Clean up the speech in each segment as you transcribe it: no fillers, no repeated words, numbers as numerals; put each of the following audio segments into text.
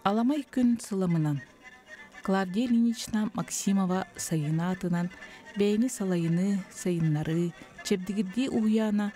Аламай күн сыламынан. Клавдия Ильинична Максимова сайына атынан бәйіні салайыны, сайыннары, чепдігірді уяна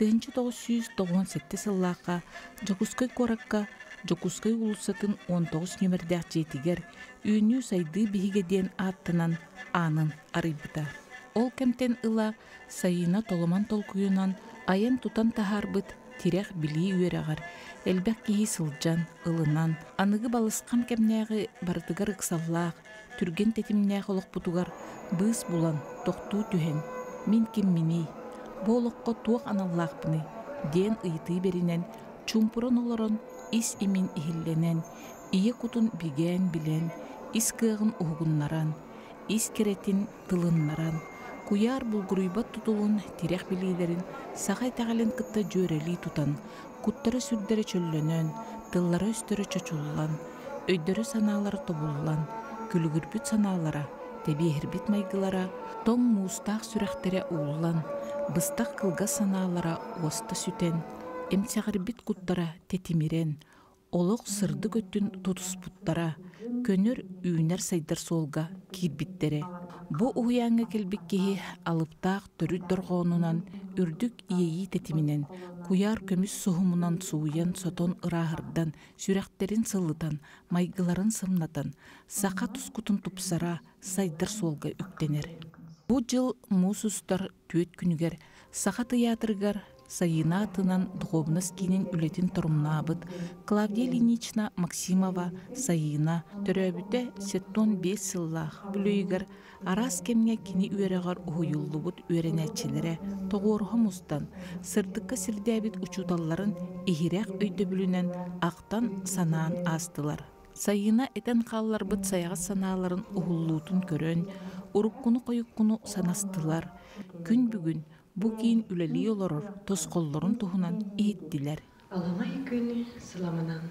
1997 сыллаққа Жокускай коракка Жокускай улусатын 19 нөмірдәқ жетігер үйіні сайды бігеден аттынан анын арыбыта. Ол кемтен ыла сайына толыман толкуюнан айын тутан тахарбыт тирек били үйерағар, әлбәк кейі сылжан, ылынан, анығы балысқан кемнәғы бардығар ықсаллақ, түрген тетімнәғы олық бұтығар, бұыз бұлан, тоқту түхен, мен кем мені, болыққа туақ аналлақ бұны, ден ұйты берінен, чумпырын олырын, ис имен ихилленен, ие құтын биген білен, ис кығын ұғыннаран, ис керетін тылыннаран, куяр булгуруйбат тутулун тирек билилерин сағай тағален кытта жөрели тутан, куттары сүрдері чөллөнөн, тыллары өстері чочуллан, өйдері саналары тобуллан, күлігірбіт саналара, тебиехірбіт майгылара, тоң мустақ сүрәхтере ууллан, быстақ кылга саналара оста сүтен, эмсағырбіт куттара тетимирен, олық сырды көттін тутуспуттара, көнір үйінер сайдар солға кирбиттере. Бу уяңы келбік кеһи алыптақ төрүт дорғонунан, үрдік иеyi тетиминен, куяр көміс суhumунан суйан сотон ырахырдан, сүрәхтерин сылытан, майгыларын сымнатан, сақа тускутун тупсара сайдар солға үктенер. Бу жыл мусустар түйет күнігер, сақа тыятыргар, сайына атынан дұғобнас кейнен үлетін тұрымнабыд, Клавдия Ильинична Максимова сайына төрөбіте сеттон 5 сыллах бүлейгер, арас кемге кені үйерағар ұйыллыбыд үйеренәтчелері тоғырғы мұстан, сырдыққа сірдәбіт учуталларын ихирек өйді бүлінен ақтан санаан астылар. Сайына этен қаллар бұд саяға саналарын ұғыллутын көрін, ұрыққыны қойыққыны санастылар. Күн бүгін bu кейін үләли оларыр, тосқолларын тұхынан еттілер. Аламай күн сыламынан.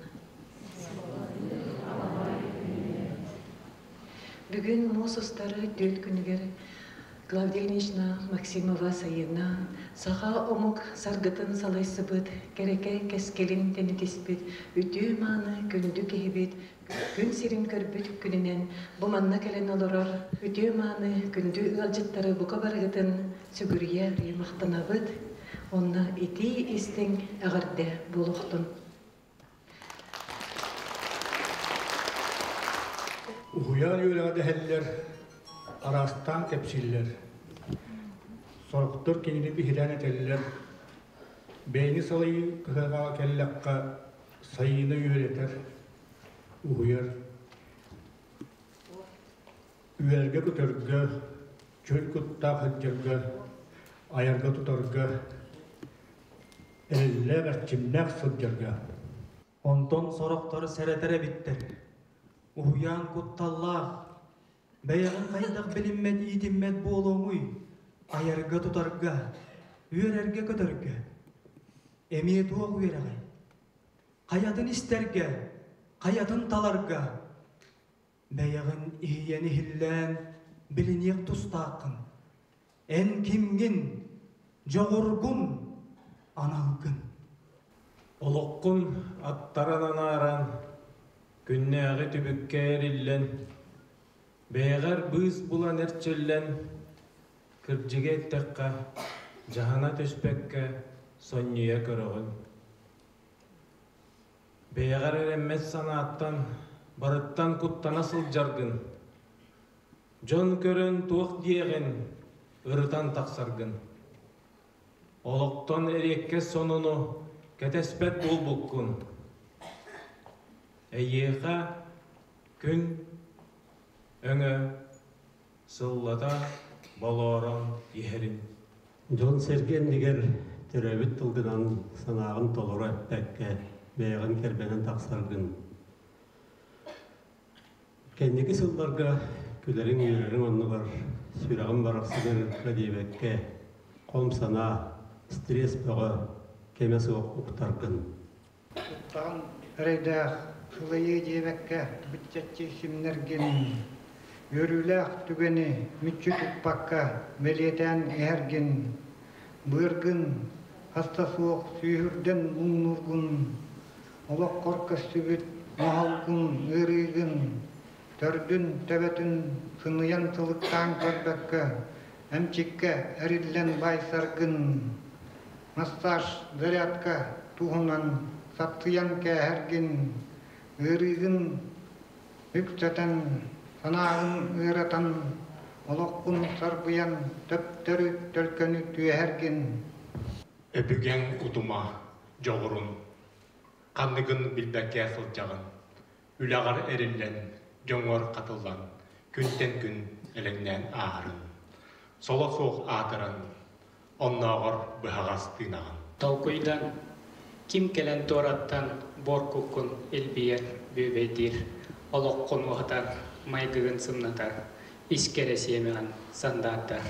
Бүгін мосустары дөт күнігер Клавдия Ильинична Максимова сайына саға омук саргытын салайсы бұд, кереке кәскелін тәнетеспід, үті маны күнді кейбід, күн сирин көрбіт күнінен бұманна кәлен олырар, үті маны күнді ұлжыттары бұқа барғытын сүгірия ремақтанабыд, онна ити істің әғірде болуқтын. Уян үйрәді әллер, арастан кепсиллер, сорықтыр кенені бихирән әтеллер, бәйні салайы күхаға кәлләққа сайыны үйретер, уйыр. Үйерге күтіргі, чөл күтта қыджырғы, айырға тұтырғы, әлі бәрчімнәк сұджырғы. Онтон сорықтыр сәрәтәрі біттір. Уян күтталлақ, бәйіғін қайдақ біліммет, итіммет болуңуй, айырға тұтарға, үйерерге көтіргі, әмет оқ үйеріғай, қаятын істерге, қаятын таларға, бәйіғін иейені хиллән, білінек тұстақын, ән кемген, жоғырғын, аналғын. Олыққын аттаранан аран, күннәғі түбікке әріллен, бәйғар бұз бұлан әртчеллен, кірджіге әттәққа, жағана төспәкке, сонния көріғын. Бәйғар әрәммет санаттан, барыттан құттан асыл жарғын. Жон көрін туық диеген, ұрытан тақсарғын. Олықтан әрекке сонуну, кәтәспәт бол бұққын. Әйеға күн өңі сыллата баларан ехерін. Жон серген дегер түрәбіт тұлғынан санағын толыры әппәкке бәйғын кәрбәнін тақсарғын. Кәндегі сылларға күлерін үйерерін онығыр, сүрағын барақсығыр кәдебәкке, қом сана, стресс бұғы кемесі ұқтарғын. Ұттағын әрейдәқ Сылайы дебәккә бүтчәтчі сімнерген, өріләқ түгені мүтчі тұтпаққа мәлетән әрген, бұйыргын, хаста суық сүйірден ұңнұргын, олақ қорқас түбіт Mahalkun, ırıgın, tördün, töbetün, sınıyan tılıktan körbekke, emçikke, erillen bay sargın, massaj, zaryatka, tuhunan, saptıyan hergin, ırıgın, yükseten, sanağın ıratan, olokkun sarbuyan, töptörü, tölkönü tühergin. Öpügen utuma, joğurun, kandıgın bilbekke sılcağın, ülagar erillen, joңор katıllan, күнтен күн элеңнен аарын, сола соқ атырын, оннағыр бұхағас тыйнағын. Талкуйдан, ким келен тораттан боркуккун элбиер бөбейдир, олоққун уғатар, майгығын сымнатар, искере семеған сандаттар.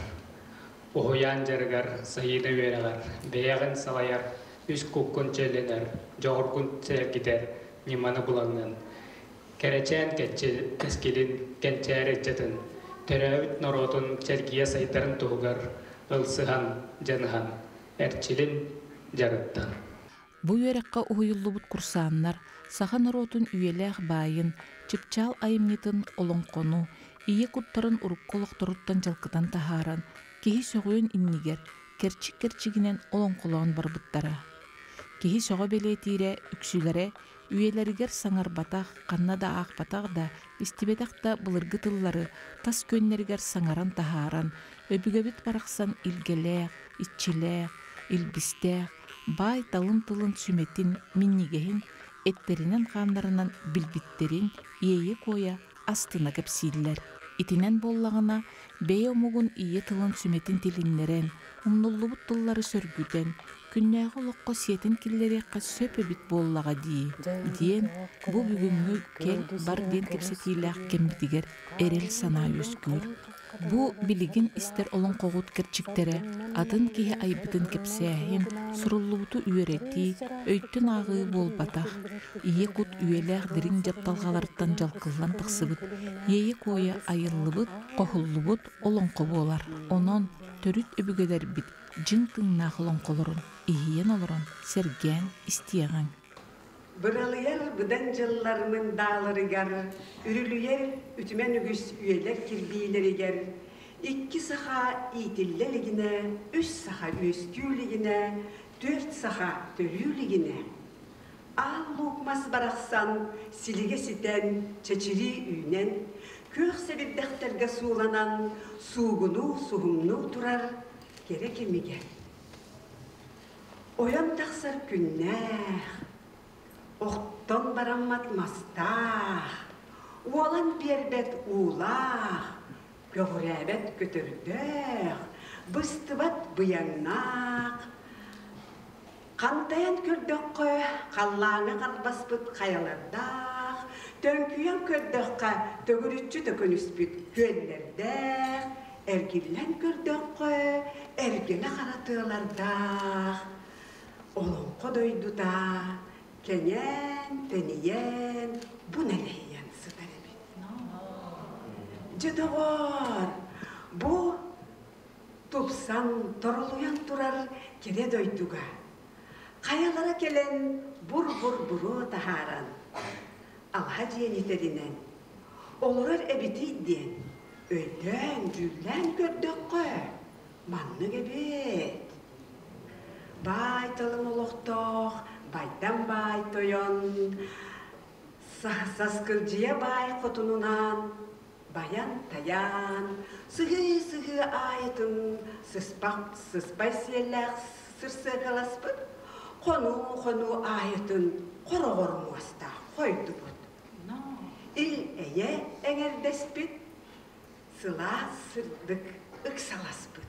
Ухуян жаргар, сайыны верағар, бейағын салаяр, үс куккун челленер, жоғыркун сәргидер, неманы бұлаңнан. Кәречен кәскелін кәнчәрі жатын, төрәуіт норотын чәргия сайтарын туғығар, ылсыған жаныған, әрчілін жарыттан. Бу үйерекка уйуллубут курсааннар, сахан ротун үйелех байын, чыпчал айымнитын олонкону, ие куттарын урукколоқторуттан жалкытан тахаран, кихи соғуын иннигер, керчик-керчигинен олонколоон барбыттара. Кихи соға белетире, үксүлere, үйелеригер саңарбатақ, қаннада ақбатақ да, истибетақ да бұлырғы тыллары, тас көннергер саңаран тахаран, өбүгөбіт барақсан илгелеқ, итчилеқ, илбистеқ, бай талын-тылын сүметин миннигехин, эттеринен қандарынан билбиттерин, ие коя астына кепсииллер. Итинен боллағына бей омугун ие тылын сүметин тилиннерен, умнуллубут тыллары сөргүтен, күннәғы олыққа сетін киллерекқа сөпі бит боллаға дии. Итиен бу бүгүнгү кел бар ден кепсетиләқ кембитигер эрел сана өскүр. Бу билигин истер олон қоғут керчиктере, атын кихе айбытын кепсәхин, суруллубуту үйерети, өйттін ағы болбатақ. Ие кут үйеләқ дирин жапталғаларттан жалқылан тықсыбыт, ие коя айыллыбыт, қохуллубут олон қоболар. Онон төрүт өбүгедер бит, жын тыңнақ олон қолырын, иен олырын, серген, истияған. Бұралыяр бұдан жылларымын дағылырыгар, үрілуер үтімен үгіс үйелер кірбейлерігер, 2 саха итиллелігіне, 3 саха өскүлігіне, 4 саха төрүлігіне. Ал луқмас барақсан, силіге ситен, чечiri үйнен, көк себепдәқтерге суыланан, суғыну, суғымну тұрар, керек емеген. Оян тақсар күннәқ, оқтон бараммат мастақ, уолан бербет улақ, көгірәбет көтірдіқ, бұстыбат бұяңнақ. Қантаян көрдіққы, қаллаңы қарбаспыт қаялардақ, төнкүйен көрдіққа төгірітші төкөніспіт көллердіқ, әргілен көрдіққы, әргілі қаратығылардақ. Олың қодойдуда, кенен, тениен, бұн әлейен сыдар әбет. Жыдығыр, бұ тұпсан тұрылуян тұрар кере дойдуға. Қаялара келен бұр-бұр-бұру тахаран. Алға жиен етерінен. Олырар әбетейден. Өйден, жүллән көрдік қой. Манны кебет. Бай тылын олықтық, байдан бай тойон. Саскылжия бай қотынунан. Баян таян. Сығы-сығы айытын. Сыспай селәқ сырсы қаласпыт. Қону айытын қорғыр мұаста қойды бұд. Ил әйе әңердеспіт, сыла сырдық ұқсаласпыт.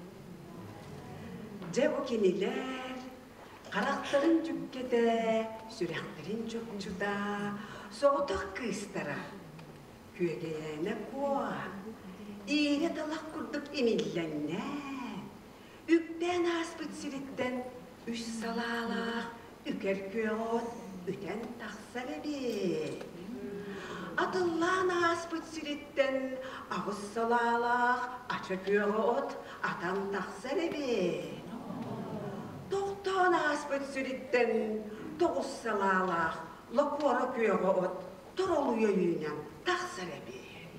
Жабу кенелер, қарақтырын жүккеде, сүрәқтерін жүкчуда, соғытық қыстара. Күйегейіне қоа, ире талақ күрдік емелленнен, үктен аспыт сиреттен, үш салалақ, үкер күйеғот, үтен тақсар әбе. Атыллан аспыт сиреттен, ағыз салалақ, ачы күйеғот, атан тақсар әбе. Тоқтан аспыт сиреттен, тоғыз салалақ, лакуара күйеға от, тұролуя үйінен тақсар әбе.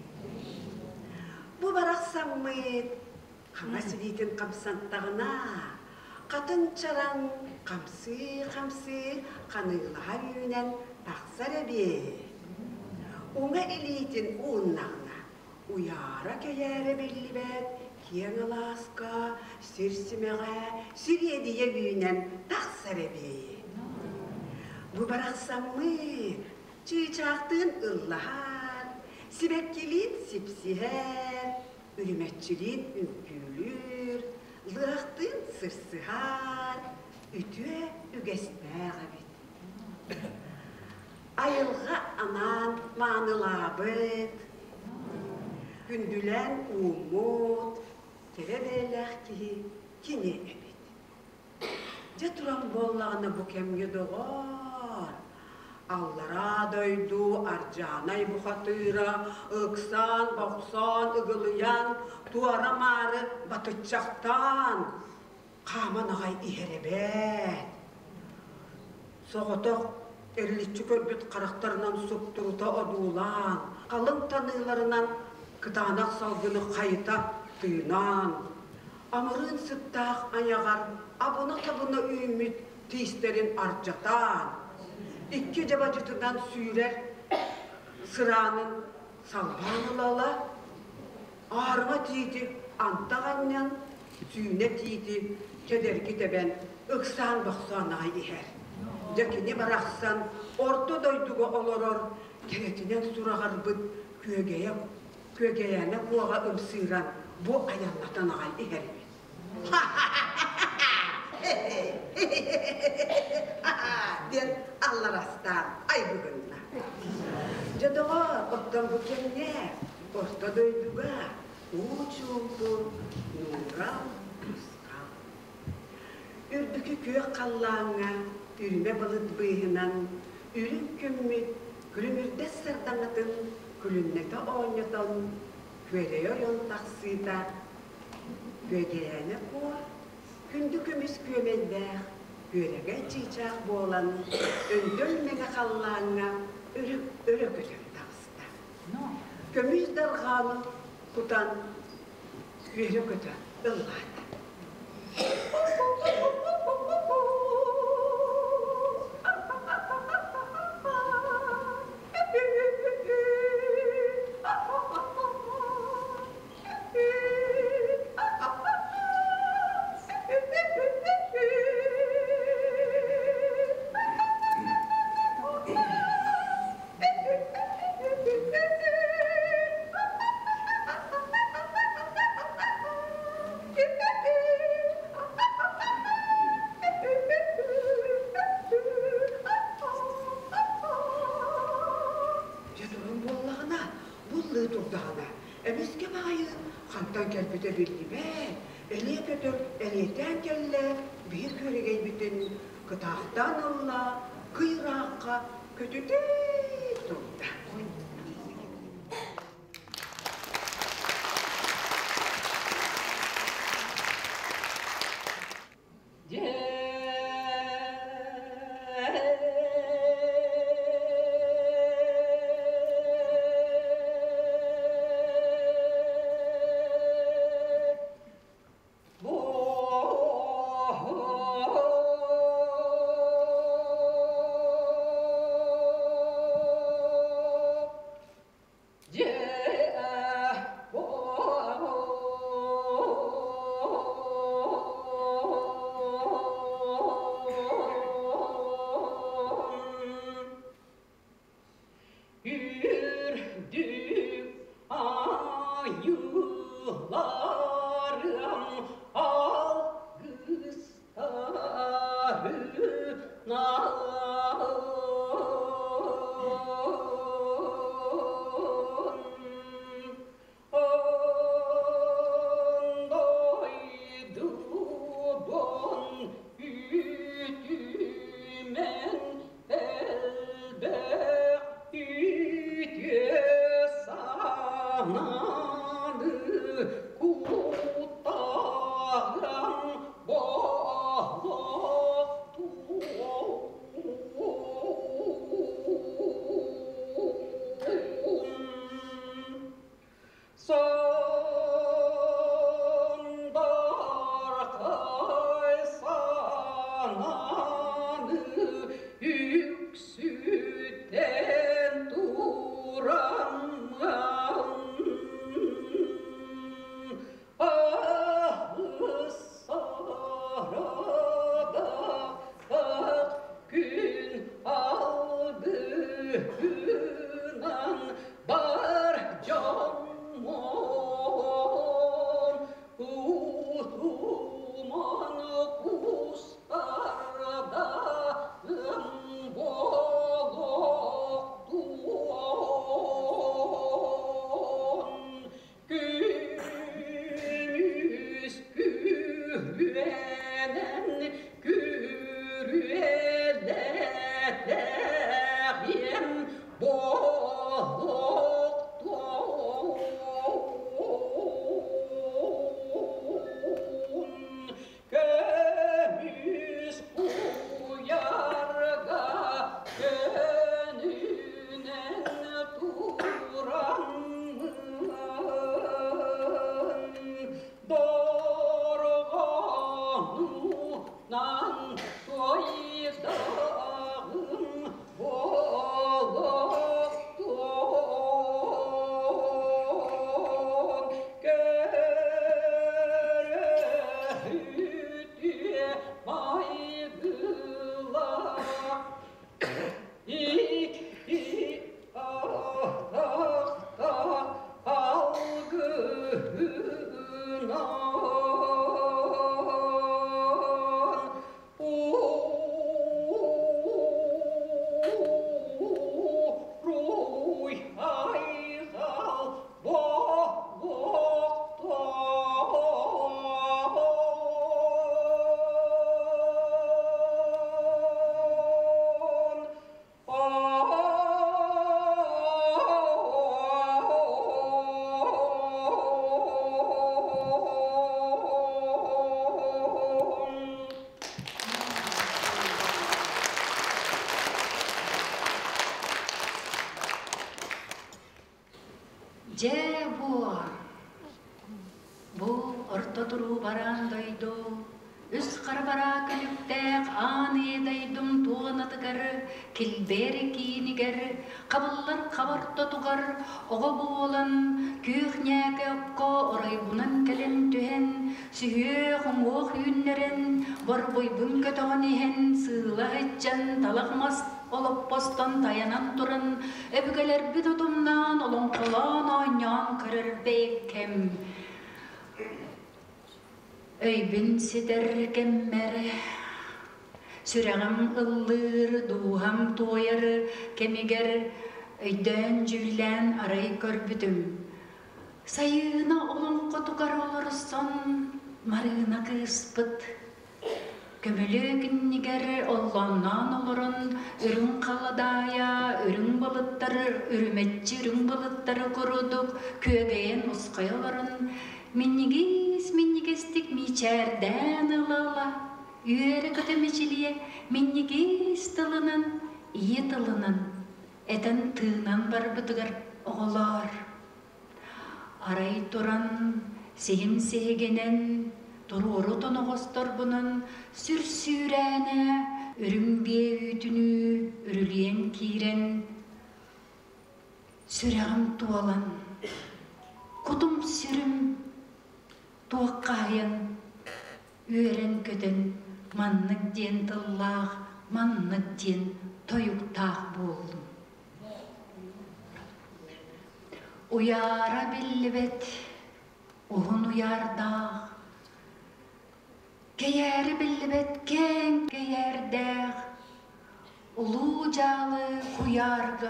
Бұ барақсам мұйт, қаңа сөйлейтін қамсанттағына, қатын чаран қамсы қанығылға үйінен тақсар әбе. Оңа әлейтін ұннағына, уяра көйәрі белі бәд, кен аласқа, сүрсімеға, сүредейе үйінен тақсар әбе. Бұ барақсам мұйт, чыйчақтың ұллағар, сібәккелін сипсihər, ürümetçiliğin ünkülür, lığaktın sırsıhar, ütüe ügesmәğe bit. Ayılğa anan manılabıt, gündülen umut, terebeyləq ki, kine ebit. Ceturan bollağını bu kemge doğar, Allara doydu, arcanay bu hatıra, ıksan, baksan, ıgılıyan, tuara marı batıçaktan, kaman ağay iherebet. Soğutuk, erliççi körbüt karakterinin subturuta odulan, kalın tanılarından kıtanak salgını kayıta tıyınan, amırın sıttaq ayagar, abuna tabuna ümit, tişlerin arcatan, İki cabacıtıdan sürer, sıranın salvanılala, ağırma tiydi, antağanyan, suyune tiydi, kedergi de ben, ıksan baksan ay iher. Dekini baraksan, orta doyduğu olurur, keretinen surağır bıd, kögeyene kuağa ımsıran, bu ayanlatan ay iher. Den Allah rastan ay bugünna. Jadoğa ottan bu kemne orta doyduga uçuldu nural uskal. Ürdükü köye kallağına ürüme balıt bıyığınan ürün kümmit külümürde sırdanatın külünnete oynatan köreyor yon taksida kögeyene kuar. Kündükümüz kömender, görege çiçek boğulan, öndönmene kallağına örü kötüm tağısında. Kömüz darğanı kutan, örü kötü ıllağına. Eliyeten kelle bir köregey bütün kıtahtan Allah kıyraqa kötüde durda. орто туру баран дойду. Үс қарбара көліктәк аны дайдым туғанатығары, келбері кейінігері, қабыллар қабарта тұғар, оғы болан, күйіхнәгі ұққа орай бұнан кәлін түхен, сүйе құңғық үйінлерін, бар бойбын көтіған ехен, сыйла хетчен, талақмас олып постан таянан тұрын, өбігелер бүт ұтымнан, олың қолан ойнан көрір бейкем. Өйбін сидер кеммәрі, сүрәғім ұллыр, дуғам тойыры, кемегер өйден жүйлән арай көрбітім. Сайына олың қотуғар олырсын, марына кыспыт. Көмілі күннігер олғаннан олырын, үрін қаладая, үрін балыттары, үріметчі үрін балыттары құрудық, көгейін ұсқайыларын, Миннигестик мичәрдән ылала, үйәрі көтөмечілие, миннигест тылынан, ие тылынан, әтін тыынан бар бұтығар оғылар. Арай тұран, сейім сейгенен, тұруру тоноғыстар бұнын, сүр-сүрәне, үрімбе үйтіні, үрілien кирен, сүрәғім туалан, құтым сүрім, туаққайын, үйерен көтін, маннық ден тыллақ, маннық ден тойуқтақ болдым. Уяра білібет, оғын уярдақ, кейәрі білібет, кен кейәрдәқ, ұлу жалы құярға,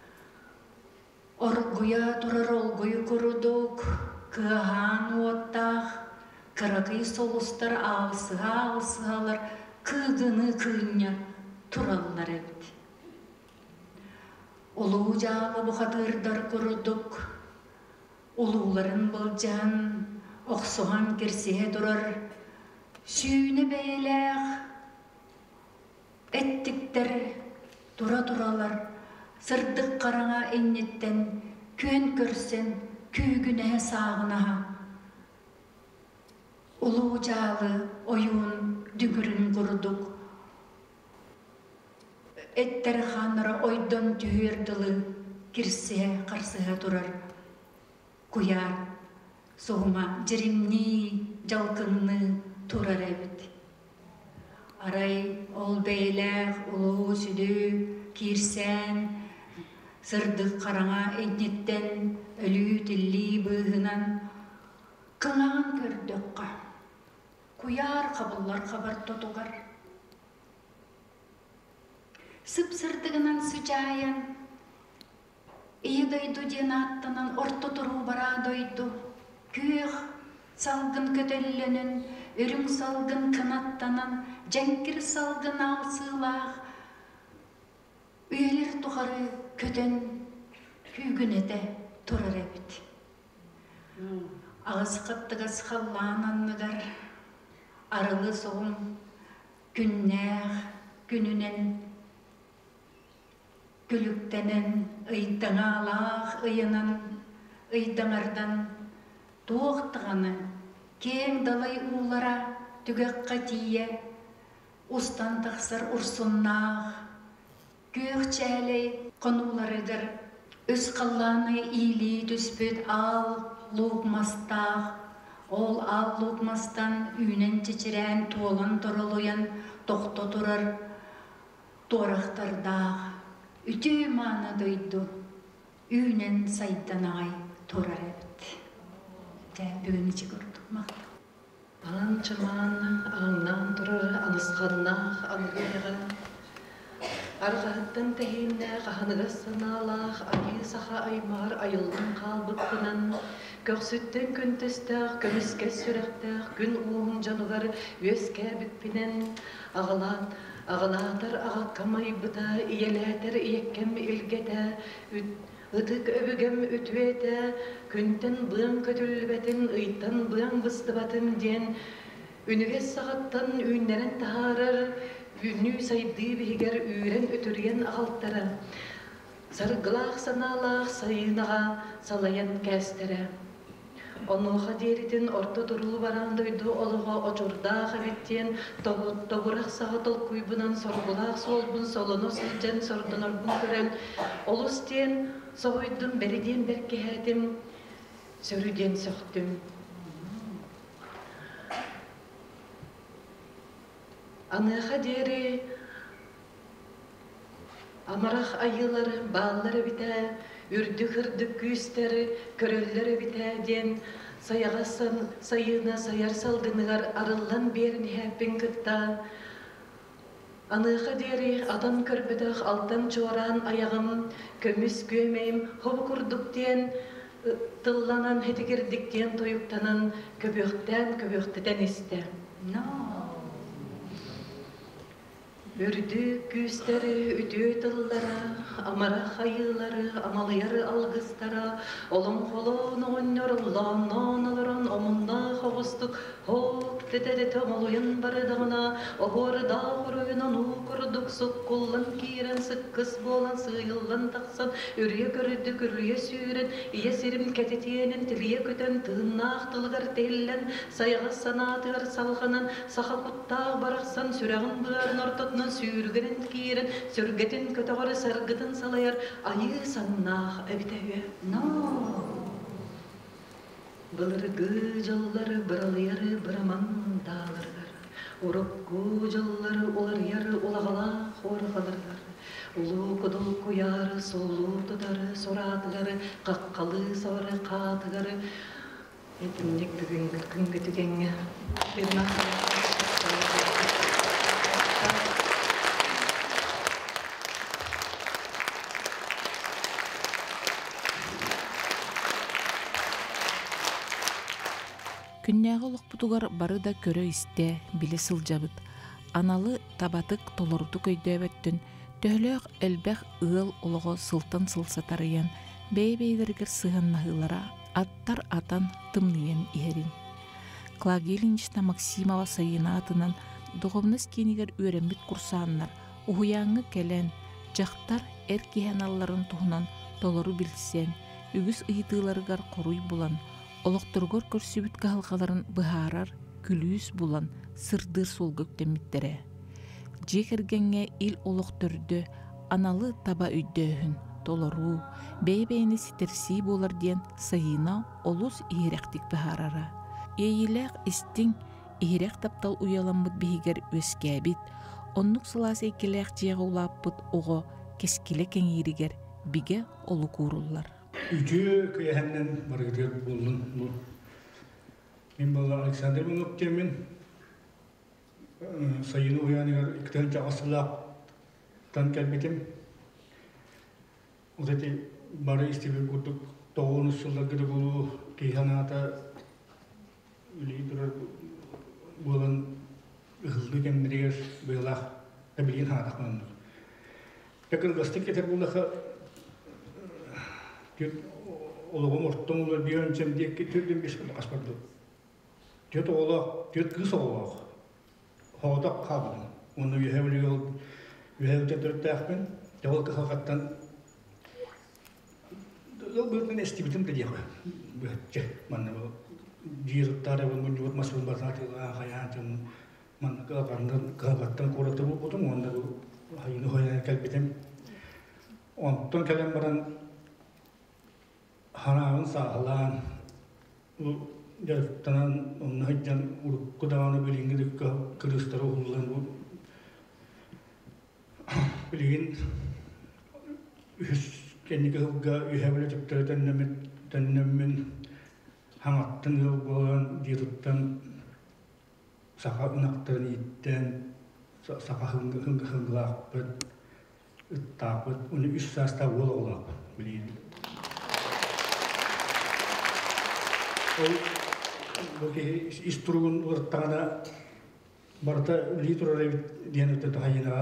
орғуя тұрар олғуй күрудік, Кыған оттақ, кырақый солыстар алсыға-алсығалар, кыгыны кыйня тұраллар әбді. Улу жағы бұқатырдар күрдік, улуларын бұлжан, оқсуған керсеге тұрар, сүйіні бәйләқ, әттіктер тұра-тұралар, сырдық қараңа әннеттен, көн көрсен, күйгіне сағынаға. Улу жағы ойуын дүгірін құрдық. Әттер қаныры ойдан түйерділі кірсе қарсыға тұрар. Куяр, соғыма жерімні, жалқынны тұрар әбіт. Арай ол бәйләқ, улу сүді, кирсән, сырдық қараңа әннеттен, өлі тілі бұғынан қыңаған көрдіққа. Куяр қабыллар қабар тұтуғар. Сып-сырдығынан сүжайын, ие дойду ден аттынан орты тұру бара дойду. Күйіқ салғын көтелленін, үрің салғын қынаттанан, жәңкір салғын алсылақ. Үйелер тұғары көтен күйгінеде тұрар әбіт. Ағыз қаттығыз қаллананныгар, арылы соғым күннәғ күнінен, күліктенен, ұйдыңа алақ ұйынан, ұйдыңардан тоқтығаны, кең далай ұлара түгіққа тие, ұстан тақсыр ұрсыннағы, көк чәлей қонуларыдыр, үс қалланы илі түспет ал луғмастақ, ол ал луғмастан үйнен чечірән туолан тұрылуян тоқты тұрар торақтардағы. Үті маны дойду, үйнен сайдан ағай тұрар әбіт. Бүгін ечі көрдік мақта. Ан чыман аңнан тұрар анысқаннақ аңғырға. Арғаттан тәйіннәқ ағаныға сыналақ, айы саха аймар айылдың қалбыққынан, көксүттен күнтістәқ, көміске сүрәқтәқ, күн уғын жануғар өске бүкпінен, ағалатыр ағаққамай бұта, иеләтір иеккем үлгеті, ұтық өбігім үтуеті, күнтін бұң көтілбетін, ұйттан бұң бұстыбатын ден, үнігес сағаттан үйнерін тағарыр, Үнні сайды бігер үйрен өтірген ағалттары, сарғылақ саналақ сайынаға салайын кәстірі. Онуха деритин орто турулу баран дойду олого очурдаах эбеттен тогурах саға толкуйбунан соргулаах солбун солоно сылжан сордонорбун көрөн олустен соойдум бериден беркехетим сөрүден сөктүм. Аныха дери амарах айылары баалары бите үрдүк-үрдүк күйістері, көрөллері бітәден, саяғасын, сайына саяр салғыныгар арылан берін хәппен кытта. Аныға дері атан көрбідіқ алтын чуаран аяғым, көміс көмейм, хобы күрдіктен, тылланан хетігірдіктен тойуктанан, көбөқтен істі. Үрді күстері, үті тыллара, амара хайылары, амалыяры алғыстара, олым қолын оңныр, ланнан алыран, омында қоғыстық, хоқ, тетеді томалуын барыдағына, оғырда құрыйынан ұқырдық, сұқ қолын кейрен, сұққыс болан, сыйылан тақсан, үрге көрдік, үрге сүйрен, есірім кәтетенін, тілге көтен, тыңнақ тылғар теллен, сайға санатығар салғанан, сақа құттақ барақсан, сүрағын бұғарын ортатынан, сүйіргенін кейрен, сүргетін көтіғары сарғытын салайар, айы саннақ әбітәуе. Бұлырғы жаллары бұралыяры бұрамандалырғар, ұрыққу жаллары олар яры олағала қорғалырғар, ұлу құдыл қояры, солу тұдары, соратығары, қаққалы савары қатығары, етімдік бүгін күнгі түгенге Күннәғы олықпытуғар бары да көрі істе, білі сылжабыт. Аналы табатык толорду көйдөбөттін, төхілөк әлбәқ ығыл олығы сылтын сылсатарыян, бей-бейлергер сығыннағылара аттар атан тымныен иерин. Клавдия Ильинична Максимова сайына атынан дұғымныз кенігер өрембіт курсаннар, ұғыяңы кәлен, жақтар әркейханаларын тұғынан толору білсен, үгіз ұйытыларығар қоруй бұлан, олықтыргор көрсүбіт қағылғаларын бұхарар, күлүүс булан, сырдыр сол көктеміттере. Жекергенге ил олықтырды, аналы таба үйдөйін, толору, бей-бейіні ситерси болар ден сайына олус иеректік бұхарара. Эйіләқ істің иерек таптал уяламыд бейгер өскәбіт, оннық сыласы екеләқ жеғі улаппыт оғы кескілі кәңерігер биге олу куруллар. Үчі көйәхәннен барғытыр болдың. Мен бала Александр Мунуктемен сайыны уяныгар иктен жағасылақтан кәлбетім. Ол әте бары істебір күрдік 9 жылдағыды болу кейханата үлей тұрар болан ұғылды кәмдірегер бұйлақ әбілген хадақ маңдық. Пәкін ғастық кетер болдақы олығым орттың олар бейін жемдекке түрден 5 күн қашпарды. Төт олақ, төт күс олақ, хоғдақ қабылын. Оны үйәвілі түртті ақпен, жауыл қақаттан бұлтын әстебітім деді қой. Бұйтче, манна бұл жиырыттары бұл мүнді масыл басатыға қаятын, манна қағаттан қораты бұл бұтым, онда бұл хайыны қойнан кәлбетім. Онтын кәлем баран Ханағын сағылан, жарықтанан, оның хайджан ұрыққы дағаны біліңгі күрістері ұғылған бұл. Білген үш кәнеге ғылға үйәбілі жүптері тәннеммен хаңаттың ғыл болған дейріттен сақа ұнақтарын еттен, сақа хыңғылақпыд, ұттақпыд, оны үш саста ол олақпыд білген. Бұл истұрғын ұрттағына барда үлі тұрары ден өтті тұхайынаға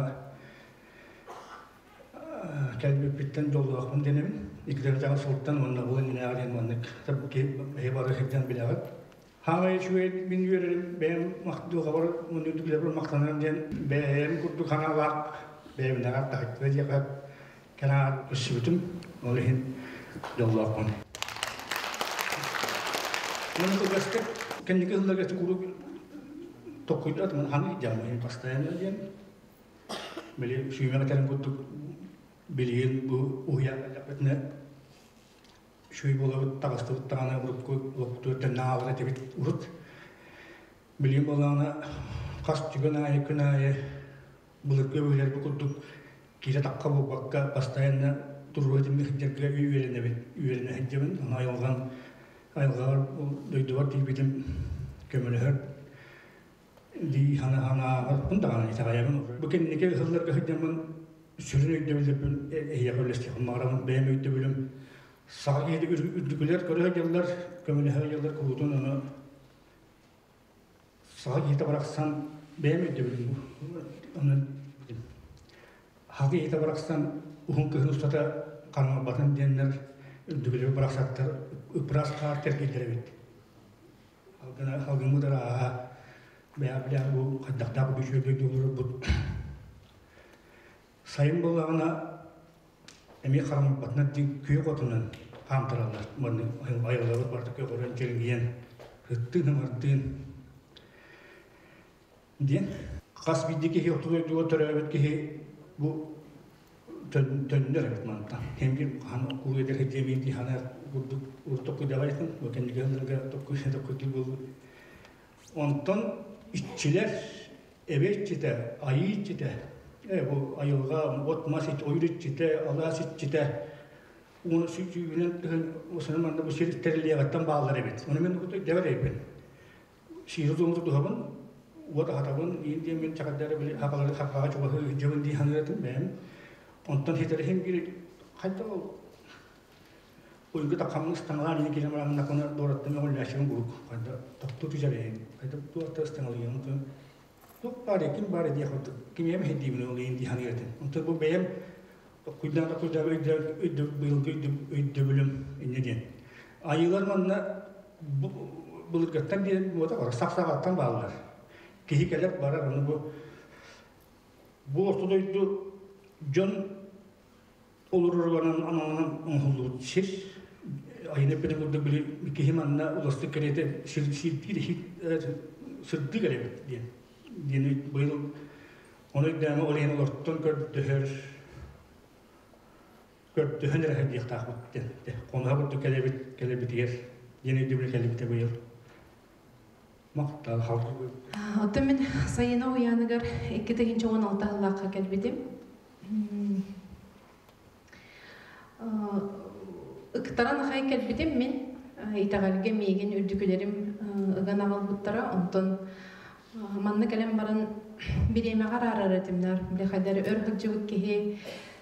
кәлбіп біттен жолды ақпын денемін. Екілер жағын солттан онына бұл әніне ағылен мұнық. Бары хептен білағыд. Хаңай шует мен үйерерім бәйім мақтылыға бар, мұны үдігілер бір мақтанырым ден бәйім күрді қанағақ бәйімін ағат тағытты дейқап кәнағат үсі бүтім. Ол ең жолды ақпын. Мен кылгастык, кеннеке кылгастык куру токуйдат, мен ханы жамайын постоянно ден. Бели сүймеге терен куттук билген бу уя бетне шуй болобут тагыстыбыт тагана буруп локтуттан наалра тебит урут. Билген болана кас жүгөнайы күнайы булык көбөлөр бу куттук кире такка бакка постоянно турбадым мехтерге үйелене хеджебин айылган айылгар дөйдүбар тийбитим көмөлөр ди хана бундаган итагаябын бу кеннеке хылларга хеджемин сүрүн өйдөбүлүп эйягөлөстү хамарам бем өйдөбүлүм сагыйды үрдүгүлөр көрөжөлөр көмөлөр куудун аны сагыйды бараксан бем өйдөбүлүм аны хагыйды бараксан ухун кыһынустата карма батын деннер үрдүгүлөр бараксаттар ыпрас картер келдеребит халгымыдара бәбілі бұл қаддақтағы бүйшөйді дұлыры бұд. Сайын болағына әме қарамын батына ден көй қотынан қамтыралар. Мұны айылығы барды көй қорын келінген үттігін ардығын. Ден қас биддеке хеқтығы өйдігі тұры өткеге бұл төніндер әбет маңытта. Хемгер қаны құл едер хеджемейді қаны ұртық көйдіға айтын. Өкендігі ғылырға тоқ көйді болды. Онтан İşçiler evet çite, ayı çite, bu ayılga, ot masit, oyru çite, alasit çite, onu sütüğünden o sanırmanda bu şeritlerliğe gattan bağlar evet. Onu ben de devar yapın. Şiir doğumlu duhabın, o da hatabın, indiye ben çakadları bile hakağa çoğu hıcabın diye hanıratın ben. Ondan hitleri hem bir hatta uygu takamın ıstangalar yine kelimelerinin nakına doğrattığım yol yaşamın buruk. Hatta toplu tüccareyim. Hatta bu hatta ıstangalıyım. Yok bari kim bari diye hatta kim yem hediyimini olayım diye hanıratın. Ondan bu beyem kuydan öydübülüm ne diyen. Ayılar manna bulurgattan diye bu da var. Saksagattan bağlılar. Kehi kelep barar onu bu ortadaydı John olururganın ananın onhulluğu şir. Ayına benim burada bir kehimanla ulaştık kerede sırdı kerede diye. Diye böyle onu deme olayını ortadan gördü hüner hediye takip etti. Konuğa burada kelebit yer. Yeni dübül kelebite bu yıl. Maktal halkı. Otta men sayına uyanıgar 2-16 yıllığa kelbidim. Iqtaran axay kelbidim men itagarga megen ürdükülerim ıgan ağalbıttara onton manna kelem baran bireme qarar etimler bilhadar örhücübük kehe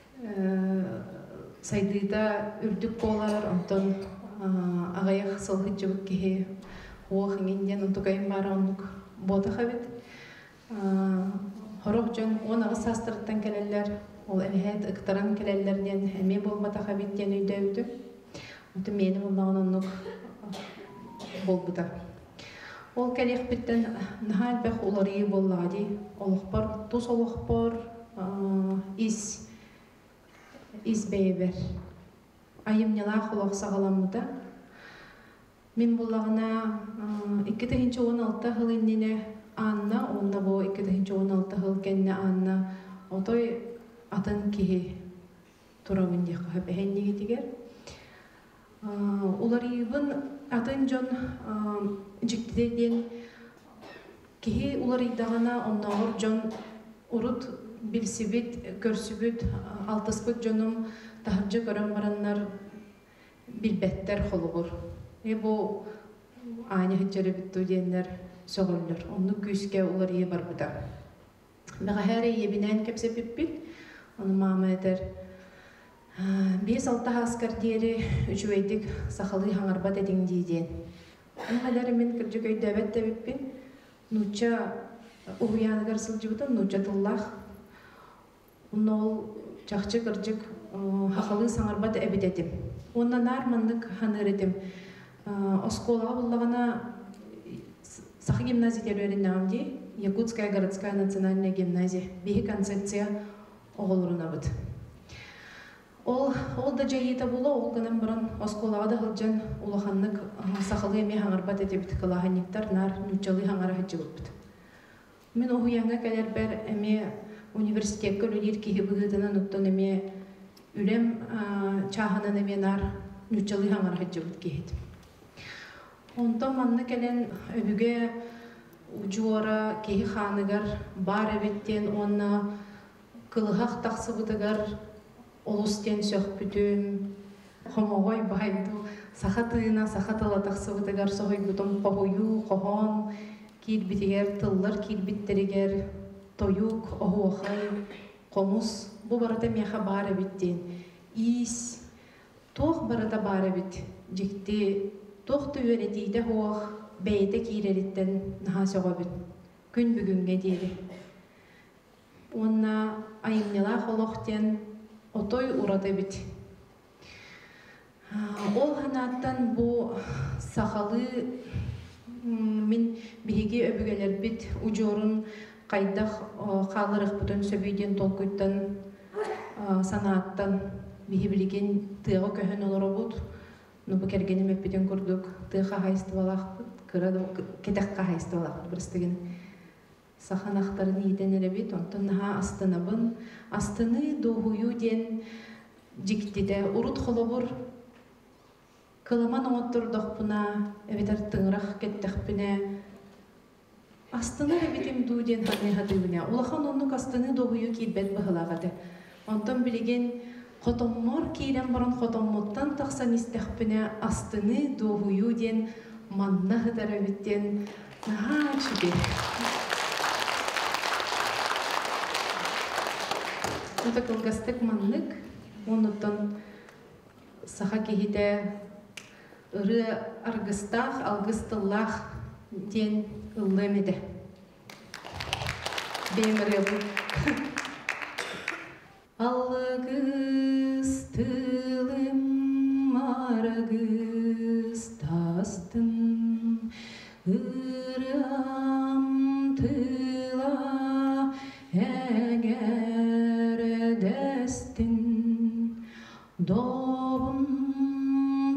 saydıda ürdük bolar onton ağayak solhücübük kehe oğingen ontukayım baranlık bota xabit Horokjon ona sastırttan keleller ol evet iqtaran kelellerden eme bolmata xabit den üydöydü. Onto meni onlağınlık bolbuda. Ol kelek bitten nahal bek olari bolladi. Olukbar, tuz olukbar, is beyber. Ayım nelaq olaq sağalamıda. Min bollağına 2-16 hılınine Anna, onda bu 2-16 hıl kenne Anna. Otoy atan kihi turavın yakı behenni getiger. Ularıybın atan jon jiktiden kihi ularıydağına onnağır jon urut bilsibit, körsübüt, altıspıt jonum taharca gören varanlar bilbetter xolugur. Bu aynı hıccarı bittu diyenler soğulur. Onu küske ularıyı var bu da. Bağa her yebinen kepse bipbit. Onu mama eder. Biz altı asker diyeri üçüveydik sahalı hangarba dedin diyeceğin. Ama kaderimin kırcıköy devet de bipbit. Nuça uyanı garsılcı budan nuça tıllah. Onu çakçı kırcık hakalı sangarba da ebit edim. Ondan armandık hanır edim. Oskolağa bullağına Сахи гимназия öğrenamdi. Якутская городская национальная гимназия. Биги концепция оголурунабыт. Ол да жайыта була, ол гынан баран осколага да хылжан улаханнык сахалы эме хаңарбат этебит кылаханниктар нар нучалы хаңара хаджыбыт. Мен уянга келербер эме университетке үлер киһи быгытынан уттан эме үлем чаханан эме нар нучалы хаңара хаджыбыт киһит. Онтон манны келен өбүге ужуора киһи ханыгар бар эбиттен онна кылыхак тахсыбытыгар олустен сөкпүтүм хомогой байду сахатына сахатала тахсыбытыгар согойбутум похою кохон кирбитигер тыллар кирбиттеригер тоюк охуахай комус бу барата меха бар эбиттен ис тох барата бар эбит жикти тох түөретийде хуах бейте кирериттен наха согобит күн бүгүнгө диэри онна айымнела холохтен отой урады бит. Ол ханаттан бу сахалы мен биһиги өбүгелер бит ужорун кайдах калырык бүтүн сөбүйден толкуйттан санааттан биһи билген тыга көһөн олоробут. Ну бу кергеним эппитен курдук тыга хайстыбалак кырады кетек хайстыбалак бирстеген саханахтарын иден эребит онтон наха астынабын астыны доохую ден жиктиде урут холобур кыламан оңоттурдохпуна эбитер тыңрах кеттехпине астыны эбитим дуу ден ханыхатыбыне улахан оннук астыны доохую киирбет быхылагады онтон билеген хотоммор киирен баран хотоммоттан тахсан истехпине астыны доохую ден манна хытар эбиттен наха чүгер. Это кылгастык маннык, онуттан саха кихите ыры аргыстах, алгыстыллах ден ыллемеде. Бемре бу. Алгыстылым аргыстастым, ырам тыла эгер дестин добун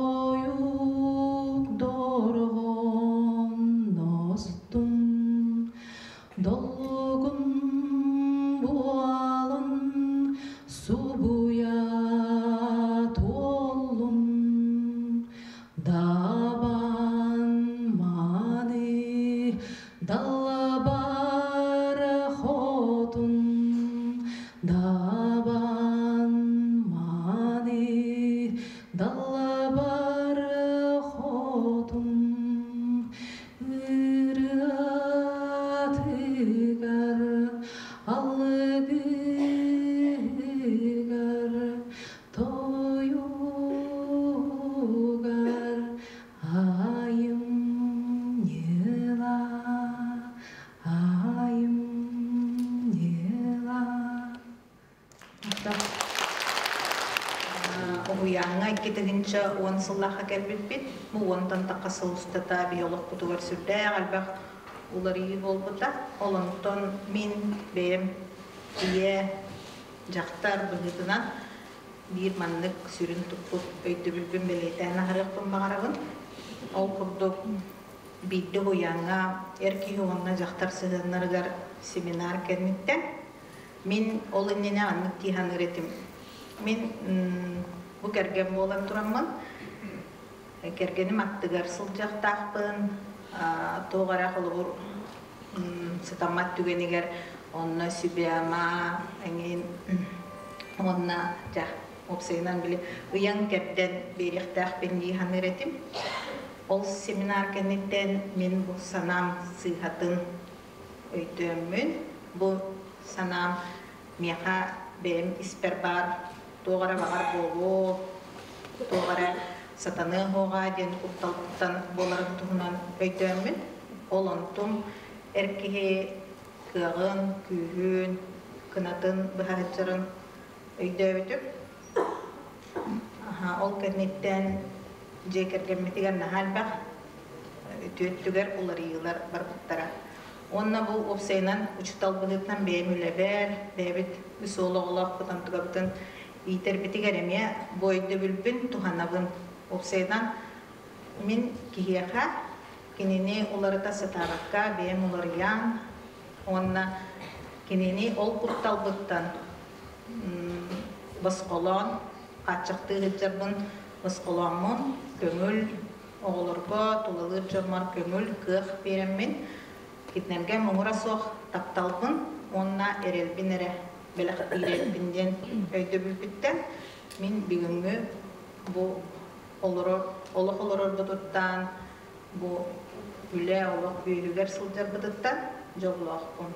тоюк доргон ностун долгун буалын субуя толлун дабан маны далбар хотун дабан маны далбар хотун ырыатыгар алгыгар тоюгар айым нела айым нела. Уянга китегинче он сыллаха келбит бу онтан такасы устата биолог бутугар сүрдэ албак улары болбута олонтон мин бем ие жактар быгытынан бир маннык сүрүн туппут өйдө билбин белетен ахырыкпын багарабын ол курдук бидде уянга эрки хуанга жактар сыгыннарыгар семинар кенниттен мин ол иннене аннык тихан ыретим мин бу керген болан тураммын кергеним аттыгар сылжактаакпын тоогара холобур сытаммат түгенигер онна сүбеама эңин онна жа опсайнан биле уян керден берихтаакпен тихан ыретим ол семинар кенниттен мен бу санам сыйхатын өйдөммүн бу санам меха бем испербар тоогара багар болу тоогара сатаны хога ден кутталтан боларын тугунан өйдөмүн олонтум эркеге кыгын күйүн кынатын бахаджарын өйдөбүтүп ол кенниттен жекергеммитигер нахалбак төттүгер уларыйлар барбыттара онна бу опсайнан учуталбыгытнан бээмүлебер бэбит үсоологолок бутантыгабытын итербитигер эме бойду бүлбүн туханабын опсайнан Min kihiyaka kinini ularıta setaraka beyem ularıyan onna kinini ol kurtalbıttan basqolon qaçıqtı gıcarbın basqolonmun kömül oğulurga tulalı jörmar kömül kıh beremmin kitnemge muğra soğ taptalbın onna erelbin ere belak irelbinden öydü büpütten min bugünkü bu olor buduttan bu üle olok büyülüger sılcar buduttan jogloqpun.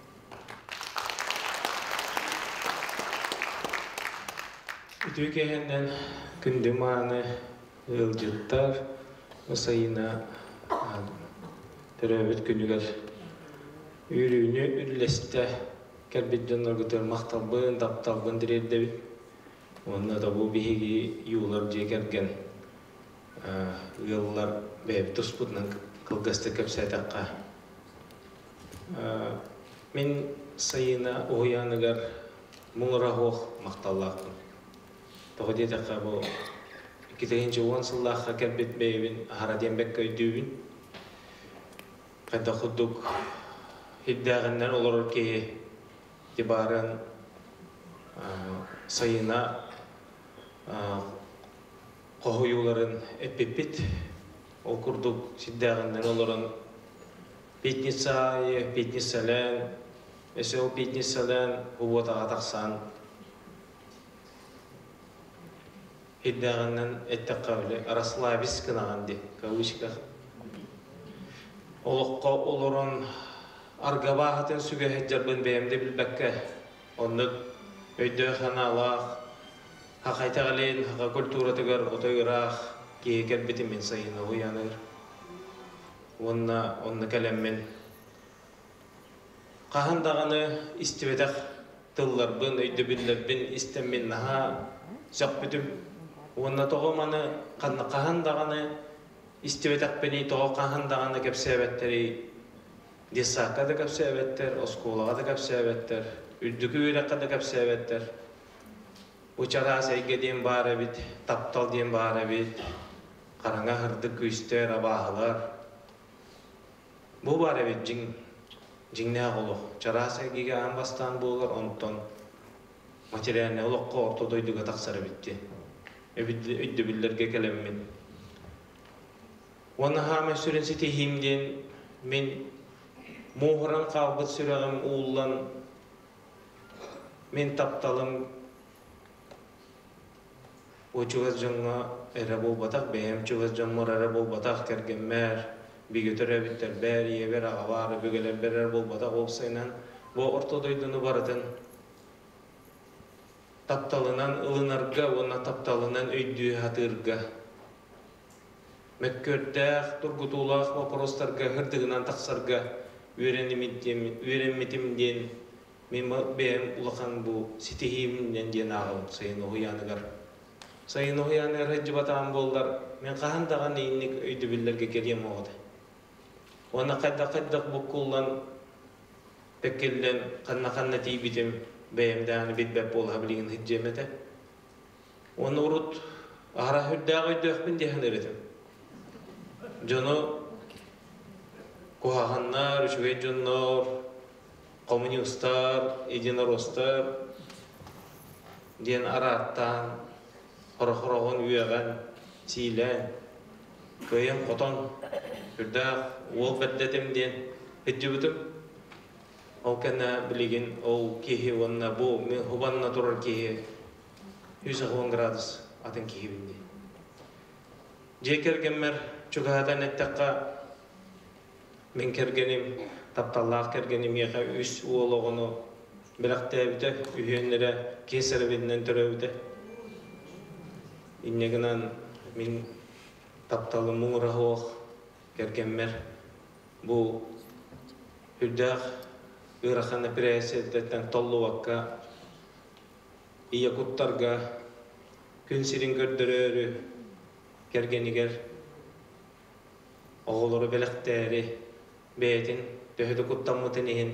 Ütükehenden kündümanı ılcıttar sayına teröbüt günüger ürünü ürleste kerbidjanlar götür maqtalbın taptalbın direrdebit. Onda da bu bihigi yular jekergen yıllar beyb tusputnan kılgastı köpsaytakka. Min sayına oyanıgar muğra hoq maqtallaqpın. Toğu detakka bu 2010 sıllıqqa kerbit beybin haradiyembek köydübün. Qadda xudduk hiddağından olur ki dibaran sayına qohuyuların epipit okurduk siddağından olurun pitnisayı, pitnisalen ese o pitnisalen huvatağa taqsan hiddağından ettekavli araslabis kınağandi kavuşika oluqqa olurun argabahatın süge hecjarbın beyemde bilbekke onluk öydü xanalaq haqaytağalin haqa kulturatıgar otoyraq kiyeker bitimin sayını uyanır onna kalemmin qahandağını istivedak tıllar bin öydü biller bin istemmin naha saq bitim onna toğumanı qahandağını istivedak bini toğu qahandağını kepsebetteri Disaka da kapsayabetler, oskolağa da kapsayabetler, üddükü üyrekka da kapsayabetler. Uçara seyge diyen bağırı bit, taptal diyen bağırı bit, karanga hırdık güçter, abahılar. Bu bağırı bit jinne ağılıq. Çara seyge ağın bastan boğular, ondan materyalini olaqqa orta doyduga taqsarı bitti. Üddü billerge kelemmin. Ona hame sürünsi tehimden min muğran qalbıt sürəğim uğulan men taptalım o çuğaz canına ere bol bataq beyem çuğaz canmur ere bol bataq kergemmer bir götüre bitter ber yeber ağavar bügeler berer bol bataq olsaynan bu orta doydunu baratın taptalından ılınarga ona taptalından öydüğü hatırga mekkörtəq turgutulaq vaporostarga hırdığından taqsarga öğrenmetimden benim ulaqan bu sitihimden diyen ağım sayın oğuyanıgar. Sayın oğuyanıgar hacı batağım bollar. Men qahandağın eyinlik öydü billerge geliyem oğudu. Ona qaddaq bukullan pekkelden qanna tibitim beyimdağını bitbep bolha bilgin hicjemete. Onu urut ahra hüddağı öydü ökbin diyen eretim. Jono kuhahanlar, şüvecunlar, komünistler, edinarostar diyen arattan, hora-horağın üyeğen, silen, köyem qoton, hürdağ, oğul bedletim diyen hüccübütüm. O kana biligin, o kihi onna bu, men hubanna durar kihi, 110 gradus atın kihi bindi. Jeker gemmer, çugahatan ettekka, men kergenim, taptallaq kergenim yaqa üs uoloğunu bilaqtayabite, üyenlere keserebinden töröbite. İnneginan min taptalı muğra hoq kergemmer. Bu hüddaq ıraqana presedetten tollu vakka iya kuttarga günsirin gördürörü kergeniger oğulları bilaqtayri beytin töhüdü kuttamutinihin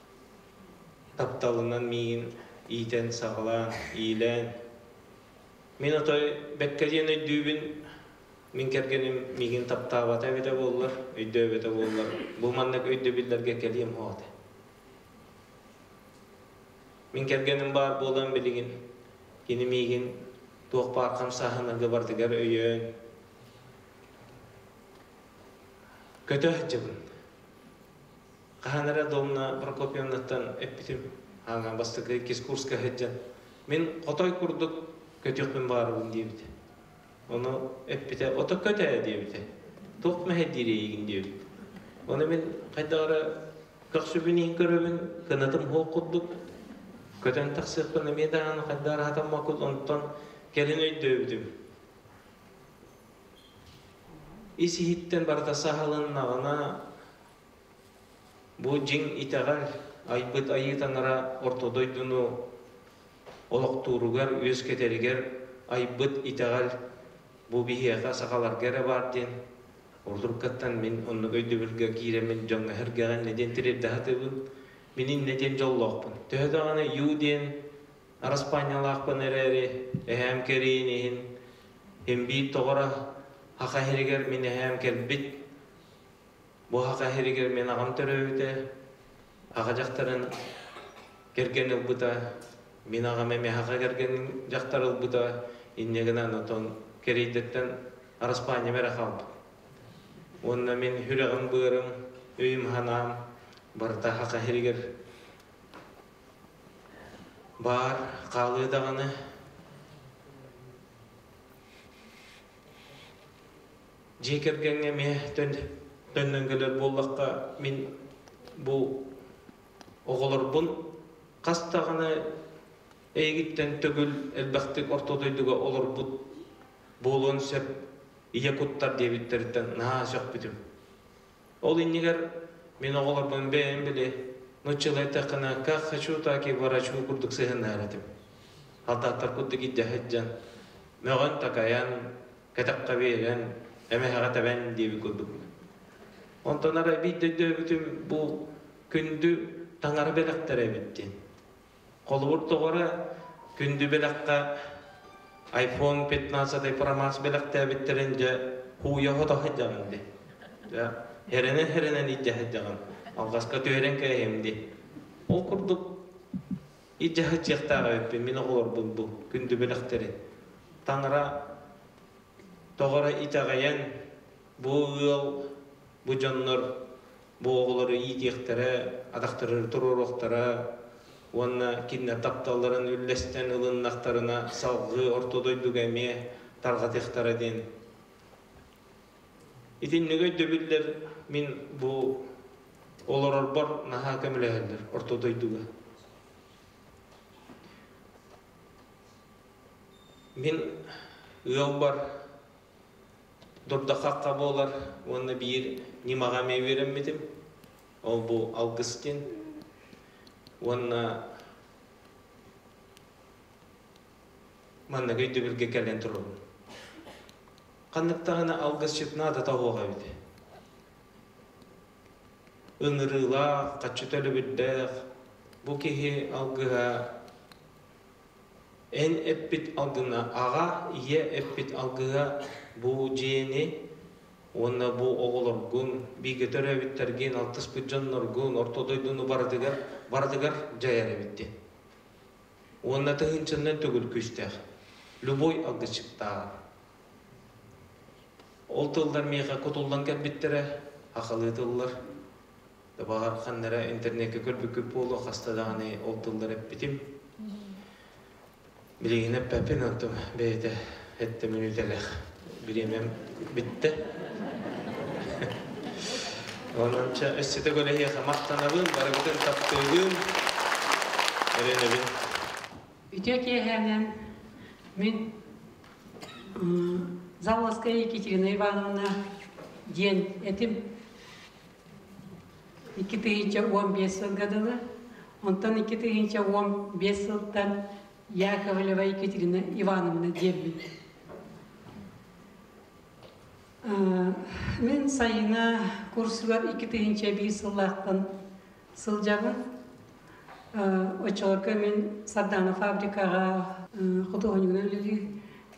taptalından min iten sağlan iyilen Min otoy bekkediyen öydübün min kergenim migin taptaba tebete bollar, öydöbete bollar. Bu mannak öydöbillerge keliyem hoate. Min kergenim bar bolan biligin, kini migin tuğ parkam sahanarga bardigar öyön. Kötü hıccabın. Kahanara domna Prokopyevnattan epitim hangan bastıkı ikis kurska hıccan. Min otoy kurduk kötüyükün barabın diyebidi. Onu epite oto kötü diyebidi. Tuğ meheddireyigin diyebidi. Onu min kaydağara kakşubini görübün kınadım hoğ kudduk. Kötün taksıqını meydağını kaydağara hatam makul ondan gelin öydöbüdüm. İsi hitten barda sahalınağına bu jing itagal aybıt ayıtanara ortodoydunu oloqturugar öz keteriger aybıt itagal bu bihiyaka sakalar gere bardin ordurkattan min onu öydübülge giremin jonga hergegan neden tirip dahatыбын minin neden jolloqpun töhdağana yudien araspanyalaqpın ereri ehem kerinihin hem bir toğra haka heriger min ehem kelbit bu haka heriger min ağam töröbüte haka jaktarın gergen ılbıta min ağam eme haka gergen jaktar ılbıta innegina noton kereidetten araspanya mere kalp onna min hüregin bığırım öyüm hanam barta haka heriger bar kalı dağını jekergenge me dönnengöler bollakka min bu oğulurbun kastağını eygitten tögül elbektik ortodoyduga olurbut bolon sep yakuttar debitlerden naha şok bitim. Ol inniger min oğulurbun beğen bile noçılay takına kak haçu taki varaçu kurduk sehen naratim. Hatta tarkuttu gitti heccan. Möğün takayan, katakka beğen, eme hagata ben diye kurduk. Ondan ara bir bütün bu kündü tangara belaktere bitti. Kolubur toğara kündü belakka iPhone 15 Pro Max belaktere bittirince huya hoda heccandı. Ya herenen icca heccan. Algaska tören kayemdi. O kurduk icca heccaktara öpün min olur bu kündü belaktere. Tangara toğara itagayan bu yıl bu canlar bu oğulları iyi diyektere, adaktırır tururuktara, ona kinne taptalların üllesten ılınlaktarına salgı ortodoydu gemiye targatıktara den. İtin nögöy döbüller min bu oğullar bar naha kemleherler ortodoyduga. Min yıl bar Durda kakka bolar, onu bir nimaga me veremedim. O bu Augustin. Onu manna göydü bilge gelen turun. Kanıktağına Augustin nada tavuğa bidi. Önrıla, kaçıtölü biddek. Bu kihi algıha en epit algına ağa, iye epit algıha bu jeni ona bu oğulurgun bir götüre bittergen 60 bidjanlargun ortodoydunu bardıgar jayara bitti. Ona tığınçından tögül küstek. Luboy algı çıktı. Ol tıllar meğe kutuldan gel bittere akalı tıllar. Bağır kanlara internete körpü köp oldu hastadağını ol tıllar hep bitim. Biligine pepen antum beyde hette minütelek. Bilemem bitti. Onunca össete göre hiye maktanabın, barabıtın taptığın erenebin. Ütüke hemen min Zavlaskaya Екатерина Ивановна день этим 2015 годовы, онтан 2015 жылдан Яковлева Екатерина Ивановна дебби. Мен сайына курсугар 2001 жыллақтан сылжабын. Очолка мен Сардана фабрикаға художник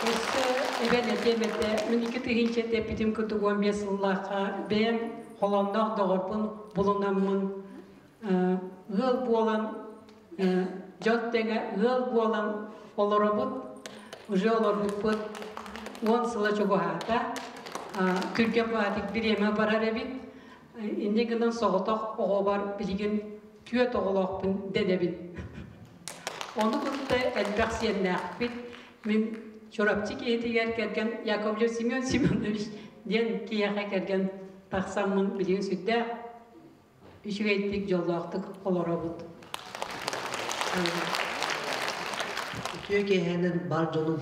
Evet, evet. Miniki tihince de bitim kutuğum beslaka. Ben Hollandak doğurpun bulunamın. Gıl bu olan jottenge gıl bu olan olorobut. Uje olorobut. 10 sıla çok hata. Türkiye batik bir yeme barar evit. İndi gından soğutak oğubar bilgin tüye toğulakpın dedebin. Onu tuttu elbaqsiyenler bit. Min çorapçı etiger kerken Yakovlev Semyonovich diyen kiyağa kerken taqsamın bilgin sütte üçügeytlik jolaqtık olorobut. Tüye kehenin bar jonum.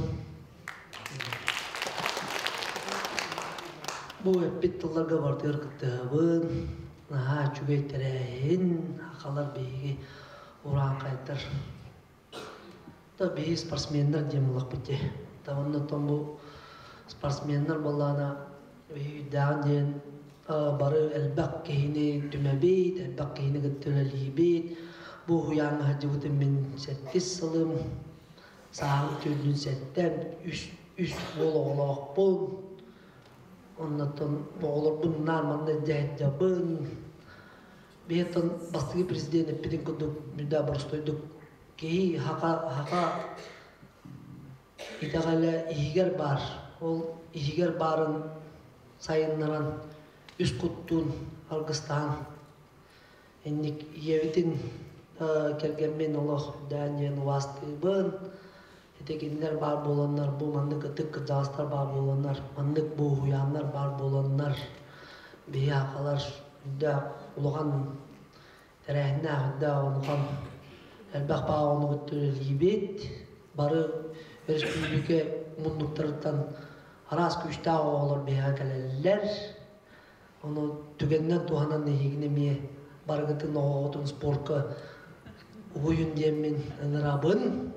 Bu hep tıllarga bartır kıttabın. Aha çügeyterehin akalar beygi uğran kaytar. Da beyi sportsmenler diyemulak bitti. Da ondan bu sportsmenler ballana dağın diyen barı elbaq kehini tümebeyt, elbaq kehini gıttöleliyebeyt. Bu huyang hacıvıtın min settis salım. Sağın tüldün setten üst oğlaq bol. Ondan boğulur bunlar manda dehit yapın. Behetan bastığı prezident epidin kuduk müdda barıstoyduk. Kehi haka itagala ihiger bar. Ol ihiger barın sayınlaran üst kuttun algıstan. Endik yevitin kergemmen Allah dağınyen vastıbın. Tekinler bar bolanlar, bu mandık ıtık kıcağızlar bar bolanlar, mandık bu huyanlar bar bolanlar, beyakalar, da uluğan terehine da uluğan elbaq bağı onu götürülüybet, barı Respublike munduklarından aras güçta olur beyakalerler, onu tügenden tuhanan nehignemeye bargıtın oğutun sporka uyun diyemin ınırabın.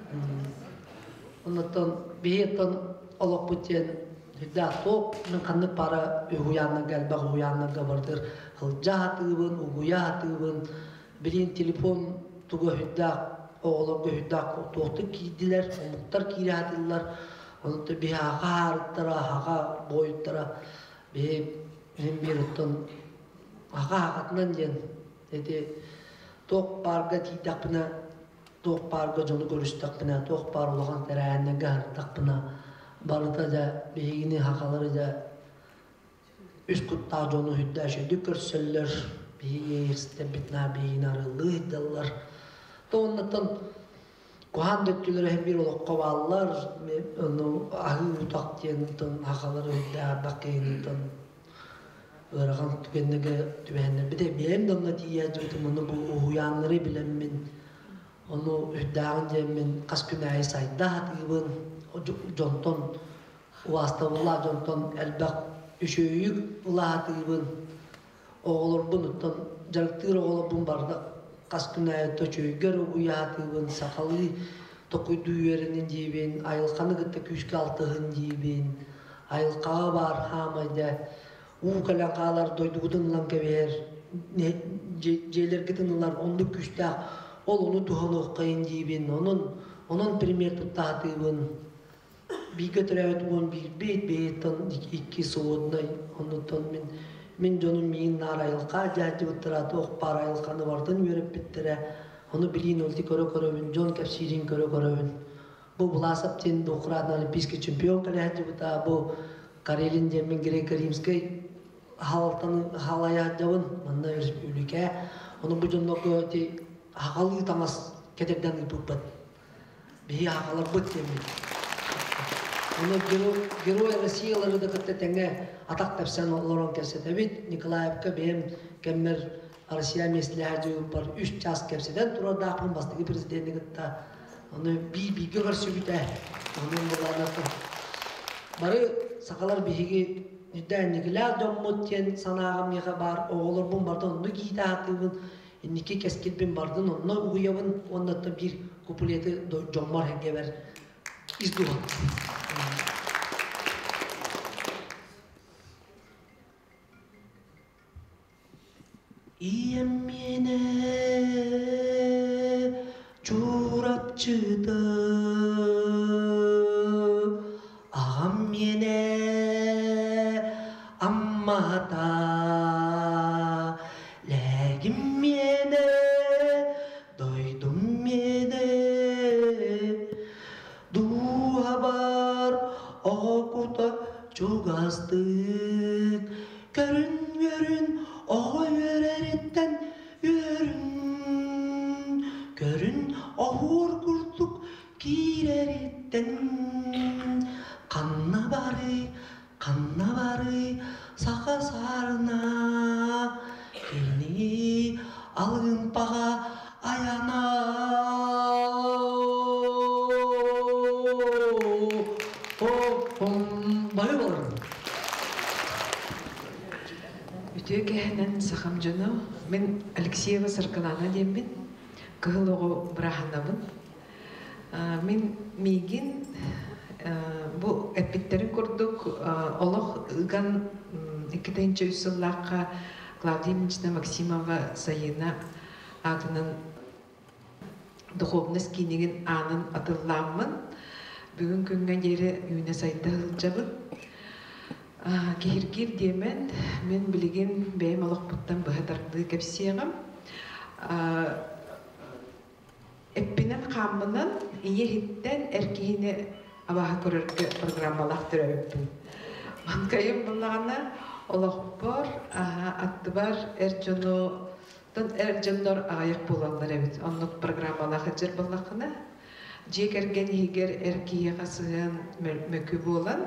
Ondan bihetan Allah butiyen hüda top kandık para uyanna gelbaq uyanna gabardır hılca hatıbın uguya hatıbın bilin telefon tuga hüda oğlan hüda toqtu kiydiler muhtar kiri hatılar onu da biha hartara haga boyuttara be bir ton haga hakatnan diyen dedi toq barga tidaqna toq parga jonu görüştaqpına, toq par olağan terayenne gartaqpına, barıta da beyini haqaları da üst kutta jonu hüdda şöydü körsöller, beyi yerste bitna beyin arılı hiddalar. Toğunlatan kuhan döttüleri hem bir olaq kovallar, onu ahı utaq diyen haqaları hüdda bakayını ırağın tübennege bir de benim damla diyeceğim onu bu uyanları bilemin. Onu dağın cemin kas günahı sayda hatibın jonton uastavullah jonton elbaq üşüyük ula hatibın oğulur bunuttan jarıktır oğulur bun barda kas günahı toçuygar uya hatibın sakalı tokuydu yerinin jibin ayılkanı gıtta küçük altığın jibin ayılkağı var hamayda uğukalan qağlar doydugudun lan keber jeler gıtınılar ondu küçtağ ol onu tuhalı kayın jibin onun primer tutatibın bir götürevet on bir beytan iki soğudna ondan min jonum min narayılqa jajı uttara toq parayılqanı vardan yörüp bittire onu bilin oldu körö jon kapsirin körö bu bulasap ten dokran olimpisk çempion kalajı buta bu Karelin jemin Grek Rimskay halaya javın manda respublika onu bu jonnoko ti haqalı tamas kederden ipupat bihi haqalar bıt yemin onu Geroy Rusiyaları da kıtta tenge atak tepsen olarak kesetebit Nikolaevka benim kemmer Rusya meslihacı par 3 ças kepseden tura dağın bastığı prezidenti kıtta onu bir görürsü bite onun bulanatı barı sakalar bihigi nüden Nikolay Dommutyen sanağım yaha bar oğulur bun barda onu giyde hatıbın Niki keskilbin bardın onunla uyuyabın onda da bir kupuliyeti jommar hengever izduhan. İyem yine çorapçıda mene ammata legim mene doydum mene duhabar okuta çugastık görün o yöreretten görün ahur kurtuk kireretten kanna bari saka sarına beni algın paha ayana bayılır. Ütügehenen sahamjano men Alexeyeva Sarkalana diyemin kıhıloğu bırahanamın. Мен мигин bu etbitlerin kurduk Allah ıgan 2. yüzyıllarca Клавдия Ильинична Максимова sayına adının духовность кинеген анын атылламын. Бүгүн күнгө жери үйүнө сайда хылжабын. Кехиргир демен мен билген бейм алакпыттан быхатарды кепсиягам. Эппинен камынан ие хиттен эркихине абаха көрөргө программалах төрөбүппүн. Манкайым буллагана олохпор аттыбар эржонор аяк болалар эбит. Оннук программалах жер буллакына жекерген егер эркие касыган мөкү болан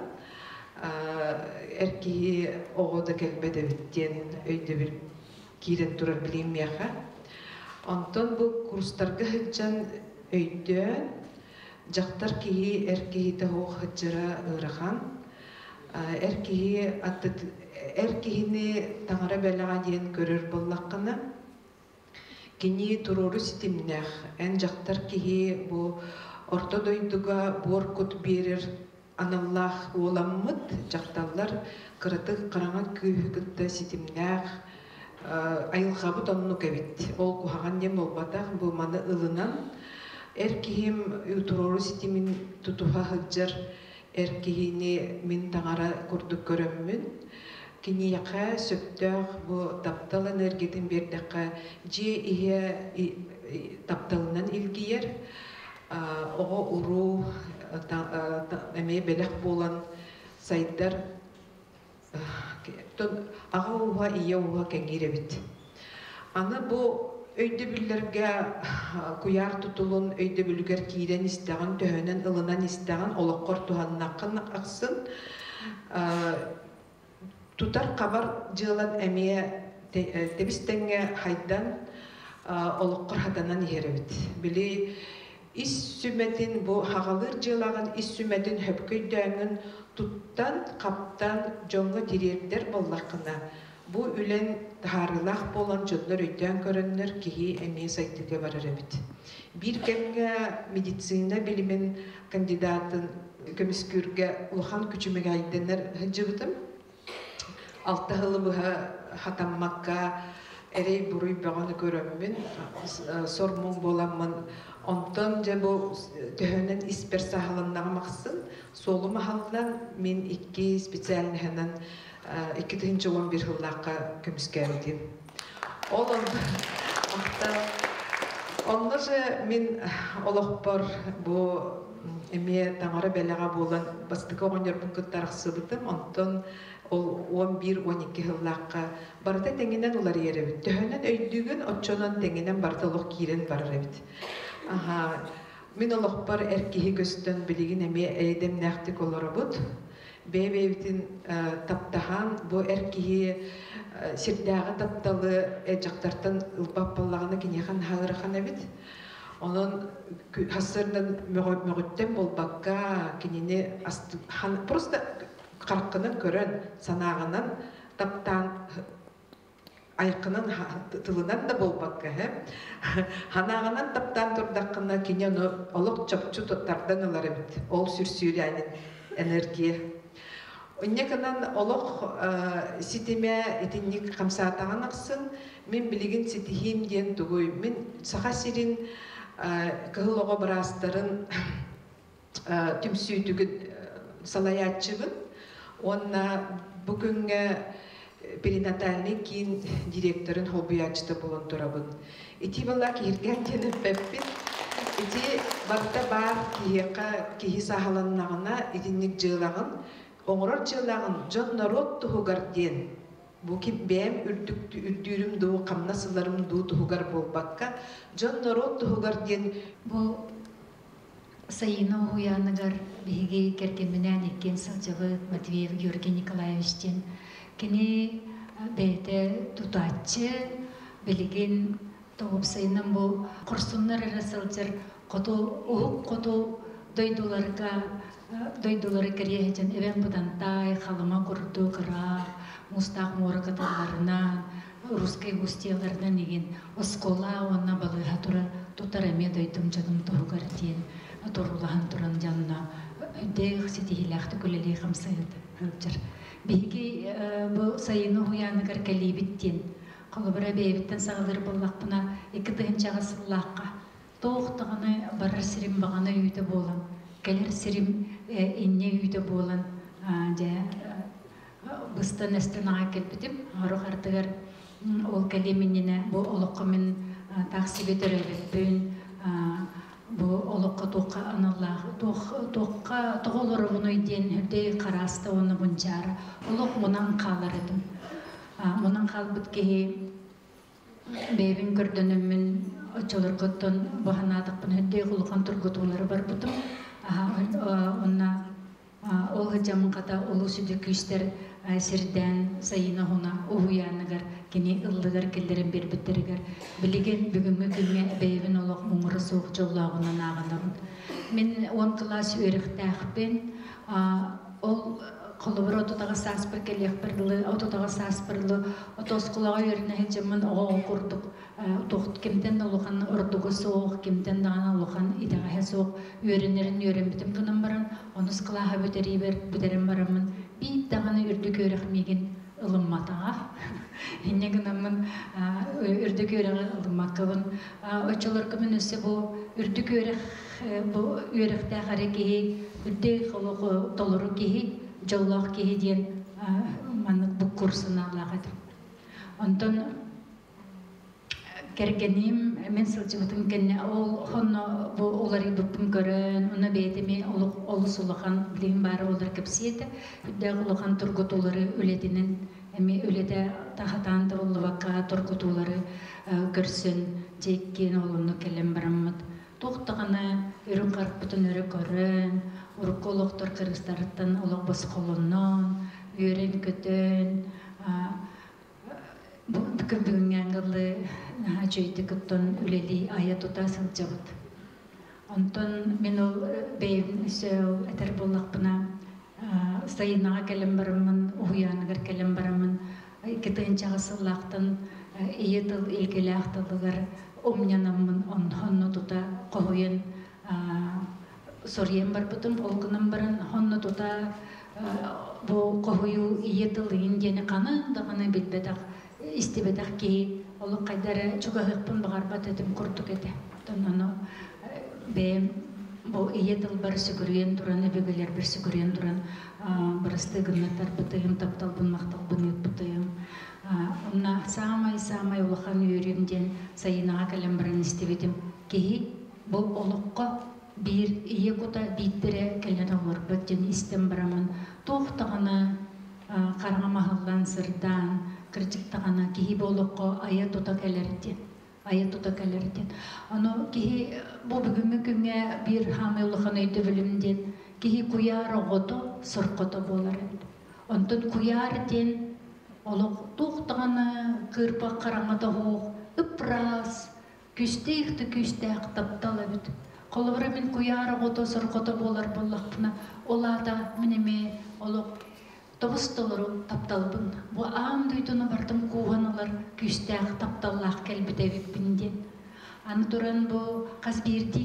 эркие огода келбедебиттен өйдө бир кирен турар билем яха. Онтон бу курстарга хыджан өйдөн жактар кии эркиите хох хыджара ырахан эркихини таңара белага диен көрөр боллаккана кини турору ситимнах эн жактар кии бу орто дойдуга боркут берер аналлах оламмыт жакталлар кырытык караңа күйүгүтта ситимнах айылхабы тонну кебит. Ол кухаган дем болбатах бу маны ылынан эркихим утурору ситимин тутуха хыджар эркихини мин таңара курдук көрөммүн. Кини яка сөптөх бу таптал энергетин бердекка же ие тапталынан илгиер ого уру эме белек болан сайдар ага уха ие уха кеңиребит. Аны бу өйдө бүллерге куяр тутулун өйдө бүлгер кийден истеген төһөнөн ылынан истеген олоккор туханнаккын аксын тутар кабар жылан эмие тебистенге хайдан олоккор хатанан иеребит. Били ис сүметин бу хагалыр жылаган ис сүметин хөпкөйдөңүн туттан каптан жоңго тирердер боллакына бу үлен тарылах болан жөтлөр өйдөн көрөннөр кии эми сайтыга барар эбит. Бир кемге медицина билимин кандидатын көмүскүргө улхан күчүмөгө айденер жыбытым. Алта хылыбыха хатаммакка эрей буруй баганы көрөммүн сормун боламмын. Онтон же бу төһөнөн испер сахалыннага максын солу махалдан мен 2 специальный ханан 2011 жыллакка көмүскөрдүм. Онда же мен олохпор бу эме таңара белага болан бастык огоньор букуттараксыбытым. Онтон ол 11-12 жыллакка барда теңинен улар еребит. Төһөнөн өйдүгүн отчонон теңинен бартылык кирен барар эбит. Мен олохпор эркихи көстөн билигин эме эйдем нактик олоробут. Бебебитин таптахан бу эркихи сирдагы тапталы жактартан ылбап баллагына кинехан хагырахан эбит. Онон хасырдан мөгөттен болбакка кинени просто каркынын көрөн санагынан таптан айкынын тылынан да болбакка ханагынан таптан турдаккына кинени олок чапчу тоттардан алар эбит. Ол сүрсүрянин энергия. Оннеканан олок ситеме этинник камсаатаган аксын мен билигин ситихим диен тугуй. Мен саха сирин кыһылого барастарын түмсүүтүгүн салаячыбын. Онна бүгүнгө перинатальный кийин директорын хоббиячыта болон турабын. Ити бала кирген денеп пеппит. Ити барта бар кихи сахаланнагына идинник жылагын, оңорор жылагын жон народ тугар ден. Бу ки бем үрдүрүм ду камнасыларым ду тугар болбакка жон народ тугар ден. Бу Саина уянагар биги керкеменен эккен сылжыбы Матвеев Георгий Николаевичтен кини бете тутачы билген топ сайынан бу курсуннар арасылжыр коту дойдулары кереһен эвен будантай халыма курду кыра мустак моракаталарынан русский густеларынан деген оскола онна балыга тура тутараме дойдум жадым тугар ден Торулахан туран жанна дэх ситихилахты күлелей хамсайд жар. Биги бу сайыны хуяны каркалибиттен. Колобра бейбиттен сагылыр боллакпына 2 тыгынчага сыллакка. Тоохтаганы барар сирим баганы үйдө болан. Келер сирим инне үйдө болан. Быстан эстенага келбитим. Арух артыгар ол калеминне бу олокко мен таксиби төрөбүн. Бу олокка тоққа аналлах тоққа тоголор буныйден хөдей караста оны бунчара олок мунан калар эдим. Мунан калбыт ки бебин көрдөнөмүн очолор коттон баханадыкпын хөдей кулган тургутулары бар бутум. Онна ол жамын ката улуу сүдүкүстер сирден сайына хуна уянагар кини ыллыгар келдерин бербиттеригер билеген бүгүнгү күнгө бейбин олок муңуру суук жоллагынан агынабын. Мен 10 класс өрүктәхпен ол колобро тотага саспыр келехперлы ототага саспырлы отоскулага өрүнө жамын ого курдук тохт кимден олохан ордугу соок кимден дана олохан идага соок өрүнөрүн өрүнбитим кынан баран онус клага бүтерим барамын бит даганы үрдүк өрөхмеген ылымматага иннегинамын үрдүк өрөг ылыммаккабын очолор кымын өсө бу үрдүк өрөх бу өрөхтэ хареки үрдүк холого толору ки жоллох ки ден маннык бу курсуна алагатым. Онтон кергеним мен сылжыбытын кенне ол хонно бу олары бүппүн көрөн уна бетими олусулахан билин бары олар кепсиете үдө улахан тургутулары өлединин эми өледе тахатан толлубакка тургутулары көрсүн жеккен олуну келем бараммыт токтогана өрүн карпытын өрө көрөн уркологтор кырыстарыттан олог босколуннон өрен көтөн бүгүнгәнгылы жойды көттөн үлели ая тута сылжабыт. Онтон мен ол бейбин сөйл этер боллакпына сайынага келем барамын, уянагар келем барамын. 2 тыгынчага сыллактан иетыл илгелактылыгар омнянамын онно тута койын сорьем барбытым олгунам баран онно тута бу койу иетылын дене каны даганы билбетак истебетак ки олук кайдары чугахыкпын багарбат этим курдук эте. Тонно бе бу иетыл бар сүгүрген туран эбегелер бир сүгүрген туран бырысты гыннаттар бытыйым тапталбын макталбын бытыйым. Онна самай улахан үйрөнден сайынага келем баран истебетим ки бу олукка бир ие кута биттере келен олор бөттен истем барамын. Токтогана караңа махалдан сырдан кырчыктагана кихи болокко ая тута келерден. Аны кихи бу бүгүнгү күнгө бир хамылыхан өйдө билимден кихи куяр огото сыркото болар. Онтон куяр ден олок токтогана кырпа караңада хок ыпрас күстэх таптала бит. Колобра мен куяр огото сыркото болар боллакпына олада менеме олок Тобустолору тапталбын. Бу аам дуйтуну бартым кууганалар күстәк тапталлах келбетебик бинден. Аны туран бу кас бирди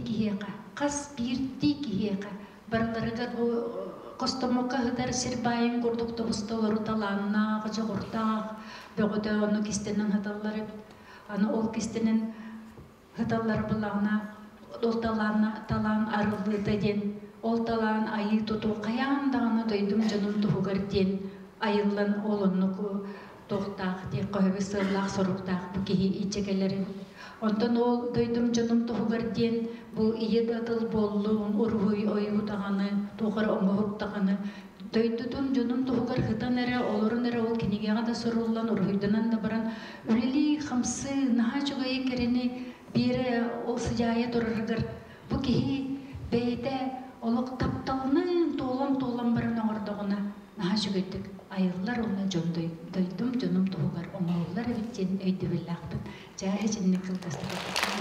киека. Барларыгар бу костомока хыдар сирбайын курдук тобустолору таланна, жогуртак, бөгөтө ону кистенен хаталлары. Аны ол кистенен хаталлары булана, ол талан арылды ден олталан айы туту каяндаганы дойдум жаным тугар ден айыллан олоннуку тохтак де койбе сырлак соруктак бу кихи ичекелерин онтон ол дойдум жаным тугар ден бу ие датыл боллуун ургуй ойутаганы тугар оңгоруктаганы дойдудун жаным тугар хытан эре олорун эре ол кинигега да соруллан ургуйданан да баран үлели хамсы нахачугай керени бире ол сыжая тураргар бу кихи бейте олық тапталының толам баран оңырдығына нахачугайдык айыллар оны жондай дойдум жонум тугар оңоллар эбиттен өйдү билакпын жаа жинне кылдастырып.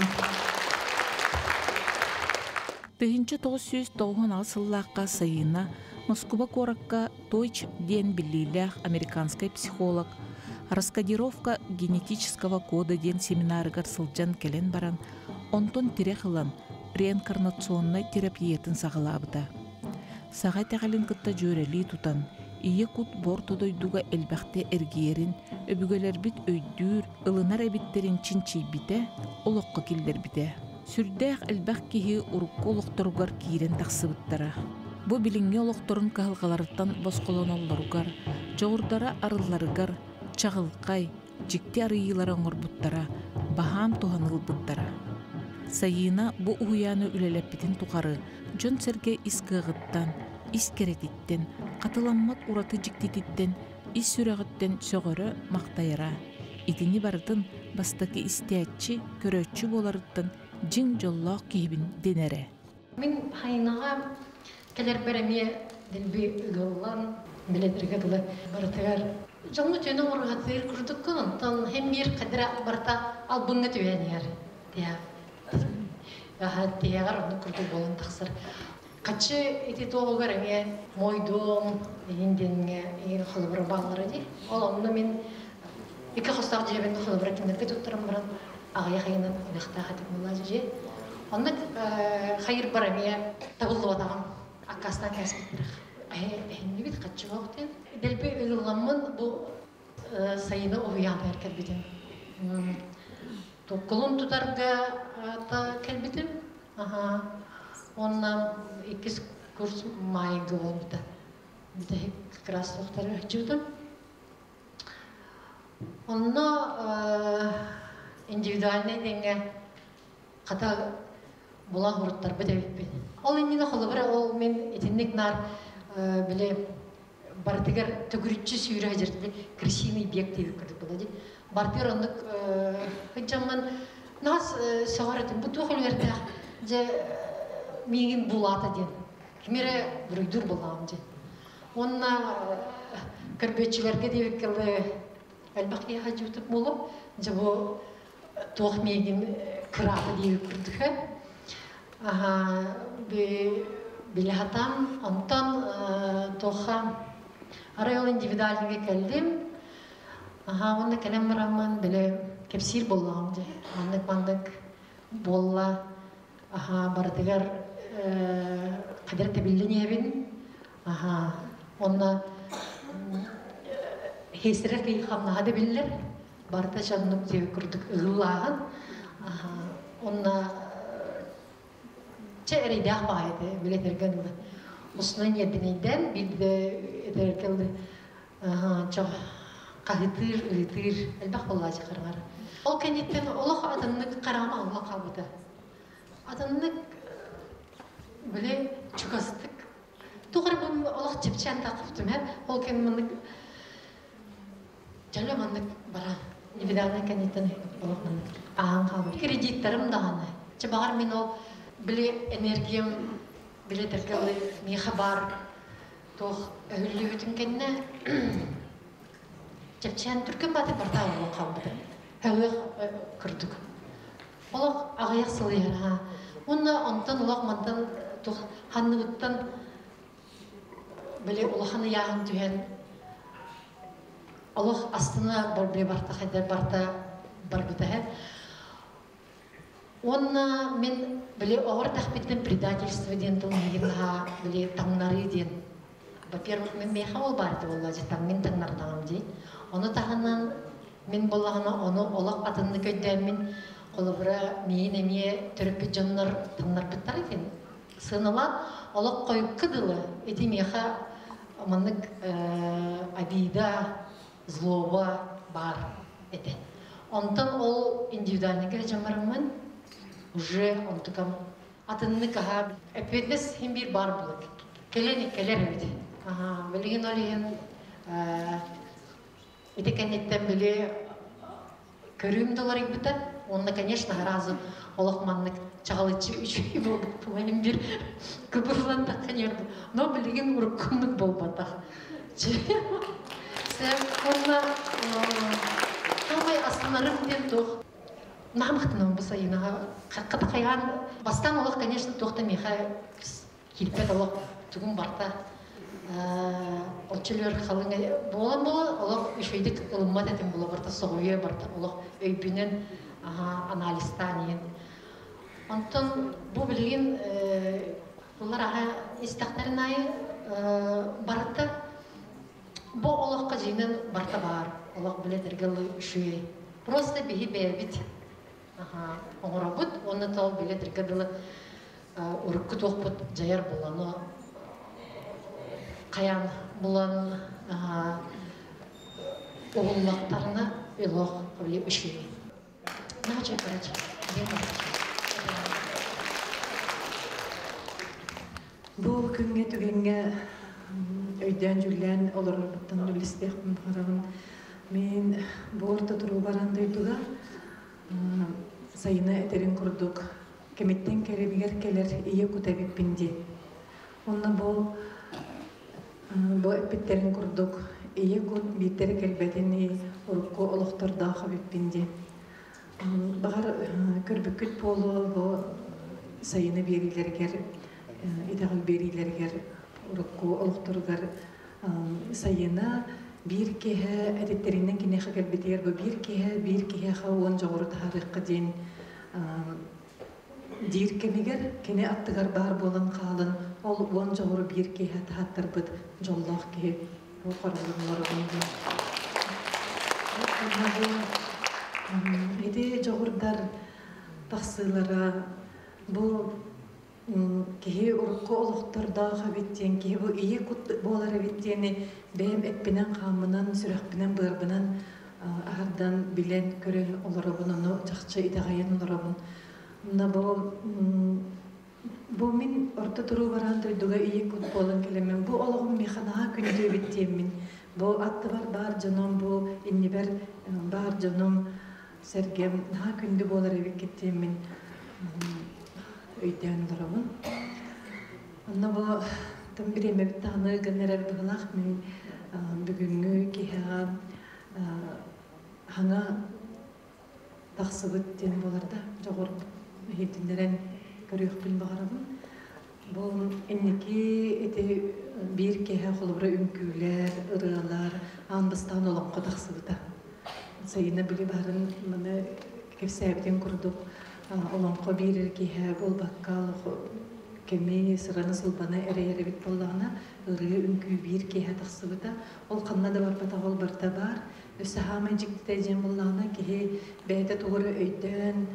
Тыгынчы 990 сыллакка сайына Москва коракка Deutsch ден биллилях американский психолог раскодировка генетического кода ден семинарыгар сылжан келен баран онтон тирехылан реинкарнационный терапиятын сағылабыда. Саға тәғалин кытта жөрели тутан, ие кут бортодойдуга элбәхте эргиерин, өбүгелер бит өйдүр, ылынар эбиттерин чинчи бите, олоққа келдер бите. Сүрдәқ элбәх кихи урукка олоқторугар киирен тақсыбыттара. Бу билинге олоқторун кахылгаларыттан босқолонолларугар, жоғырдара арылларыгар, чағылқай, жикти арыйылар оңырбуттара, бахам туханылбыттара. Сайына бу уяны үлелеппитин туқары, жон серге искығыттан, искеретиттен, қатыламмат ураты жиктититтен, ис сүрәғыттен сөғірі мақтайыра. Идини барытын бастаки истиятчы, көрөтчі боларыттан жин жоллақ кейбін денере. Мен хайнаға келер бәрәме ділбі ұғылан, біледірге дылы барытығар. Жалны түйені орға түйір күрдік күн, тон хем бір қадыра барта албыңы түйен ер. Тегар оны күрдік болын тақсыр. Қачы еті тоғығар әме мойдым, енденге қылыбыры бағылары де. Ол онны мен екі қостағы жебен қылыбыры кемдерге тұттырым бұрын ағая қайынан ұлықта қатып мұла же. Онны қайыр бар әме табылды отағым аққастан кәсіптірі. Әйінне бет қатшы уақытен. Дәлбе ұлыламын бұл сайыны ұғыяны әркәл бетен. Толкулун тутарга та келбитим. Онна 2 курс майгы болбута. Биде как раз тоқтар жүрдім. Онна индивидуальный денге ката була хурттар биде битпен. Ол иннине холы бара ол мен этинник нар биле бартыгар төгүрүчү сүйрө жерде красивый бег деп көрдүк болады. Бартыр ондық хыджаман нас сағаратын бұту қылверді же мегін бұлаты ден. Кемері бүрүйдір болағым ден. Онына кірбетшілерге деп келді әлбақ еға жүтіп болу. Же бұл тоқ мегін кіраты деп көрдігі. Білі хатам, онтан тоқа арайол индивидуалінге келдім. Онда кәлем барамын білі кепсир болағым де. Мандық болла бардығар қадыр тәбілді небін. Онда хесірі қиқамнаға да білілер. Барды жаннық деп күрдік ұғылағын. Онда че әрейдәқ бағайды білетірген ұлы. Осынан едінейден білді әдіркелді. Қағытыр, ұлытыр, әлбақ боллажы қарғар. Ол кәнеттен олық адымның қарама алға қалбыды. Адымның біле чүгастық. Туғыр бұл олық жепчен тақыптым. Ол кәнемінің жалы маңдық бара. Небедағына кәнеттен олық маңдық. Ағын қалбыды. Кредиттерім дағаны. Бағар мен ол біле энергиям, біле дәргелі меха бар. Тоқ өлі өтін кәнне Жепчен түркен баты барда олық қалбыды. Әуек күрдік. Олық ағаяқ сылы яра. Оны онтан олық мантан ханны ұттан біле олықаны яғын түйен. Олық астына бар біле барта қайдар барта бар бұта. Оны мен біле оғыр тақпеттен предательство ден тұлмеген біле таңнары ден. Во-первых, мен меха ол барды олла жетам, мен таңнардағым дей. Оны тағынан мен болағына оны олақ атынны көйден мен қолыбыра мейін әме түріппі жонлар таңнар бұттар екен. сынылан олық қойып кыдылы этимеха маннык обида, злоба бар эте. Онтан ол индивидуальный гражданмын уже онтукам атынны каха эпетнес хим бир бар булык. Келени келер бит. Ага, билген олеген итекенеттен биле көрүм доллар бит. Он, конечно, разу олохманнык чагалычы үчүй болуп, менин бир кыбырлан таккан но билген уруккунлук болбатак. Сен онна Томай асыларым ден тоқ. Намықтынан бұса енаға қаққыды қайған. Бастан олық, конечно, тоқты меха келпет олық түгін барта. Олчылыр қалыңа болан болы, олық үшвейдік ұлыммат әтін болы барта, соғуе барта. Олық өйбінен анализтан ен. Онтын бұл білген бұлар аға истақтарын айы барта. Бұл олыққа жейнен барта бар. Олық біледіргілі үшуе. Просто бігі бәйбіт. Оңыра бұд, оны тал біледіргілі ұрыққы тоқпыт жайар боланы. Қаян болан оғыллақтарына ұлық біле үшуе. Нағачай қарачай. Бұл күнге түгенге өйден жүрлен олар бұттан үлістеқпін қарағын. Мен борта тұру барандайдыға сайына әтерін құрдық. Кеметтен кәребігер келер ие күтәбіппінде. Онна бұл әппеттерін құрдық. Ие күт беттері кәлбәдені ұрыққы олықтарда қабіппінде. Бағар көрбіккіт болу бұл сайына берилергер, идағыл берилергер, ұрыққы олықтарғар сайына bir kehe әдеттерінен кене қағар бетер бұл bir kehe қауын жоғыры тағырыққа дейін дейір кемегер кене аттығар бар болын қалын ол он жоғыры bir kehe тағаттар бұд жоллақ kehe ол қарылығылары бұнды. Еде жоғырдар тақсылара бұл kehe urukku oluqtarda xabitten kehe bu iyi kut bolara bitteni benim etpinen qamınan süraqpinen bırbınan ahardan bilen kören olara bunu çaqça itagayan olara bunu bu min orta turu baran duyduga iyi kut bolan kelemen bu oluğum mexanaha kündü bittemin bu attı bar canım bu inniber bar canım sergem ha kündü bolara bittemin өйден оларабын. Онна бұл тым біреме біттағыны генерал бұғылақ мен бүгінгі кейға хаңа тақсыбыт ден боларда жоғыр хептіндерен көріқпін бағарабын. Бұл әнеке әте бір кейға қолыбыра үмкілер, ұрығалар, анбыстан оланға тақсыбыта. Сайына білі барын мұны кепсәбден құрдық. Оланқа бирер кеһә бол баккал кеме сыраны сылбаны эре бит боллана ыры үнкү бир кеһә тахсыбыта ол канна да бар батагыл барта бар өсө хама жиктә жем боллана кеһе бәйдә тугры өйдән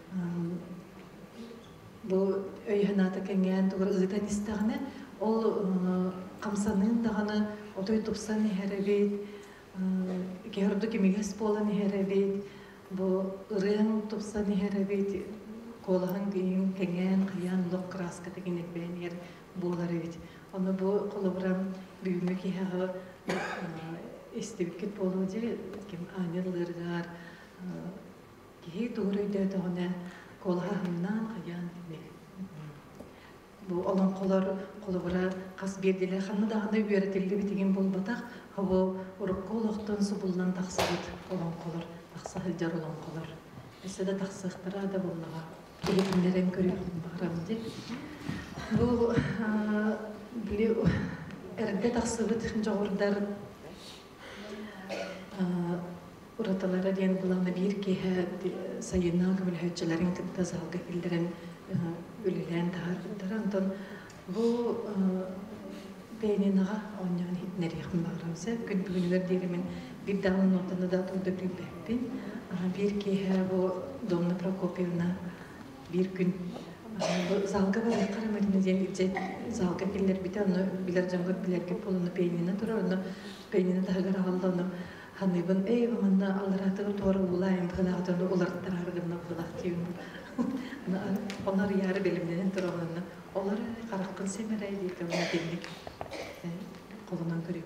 бу өйханата кенгән тугры ызытан истагына ол камсанын даганы отой тупсан хәрәбет кеһәрдү кемегәс болан хәрәбет bu ırığın topsa niherabet kolağın gün kengen kıyan lok kraska tekin etben yer bolar evet. Onu bu kolabram büyümek yağı istevikit bolucu kim anılırlar ki doğruydu da ona kolağından kıyan ne. Bu olan kolabra kas berdiler xanı da handa öğretildi bitegen bolbatak bu uruk kolaqtan subullan taqsıbıt olan kolar. Taqsahil jarılan qolar. Esede taqsıqtara da bollağa. Kelipinleren körüyüm bağıramdı. Bu bile erde taqsıbıt joğurdar uratalara diyen bulana bir kehe sayına gümül hüccelerin tazalga fildiren ülülen tahardıran bu beyninağa onyan hitneri yaxın bağıramsa gün bugünler derimin bir dağın notunu da turda bilbekpin. Bir kehe bu Domna Prokopyevna bir gün Залга бар карамадина ден залга келер бите аны билер жамгыр билерге полуну пейнина тура аны пейнина тагар алды ханыбын манна алратыр торы улайын гынагытын улар тараргынна булактыйм. Onlar yarı bilimlerin durumunu, onlar karakın semerey deyip onu dinlik kolundan görüyor.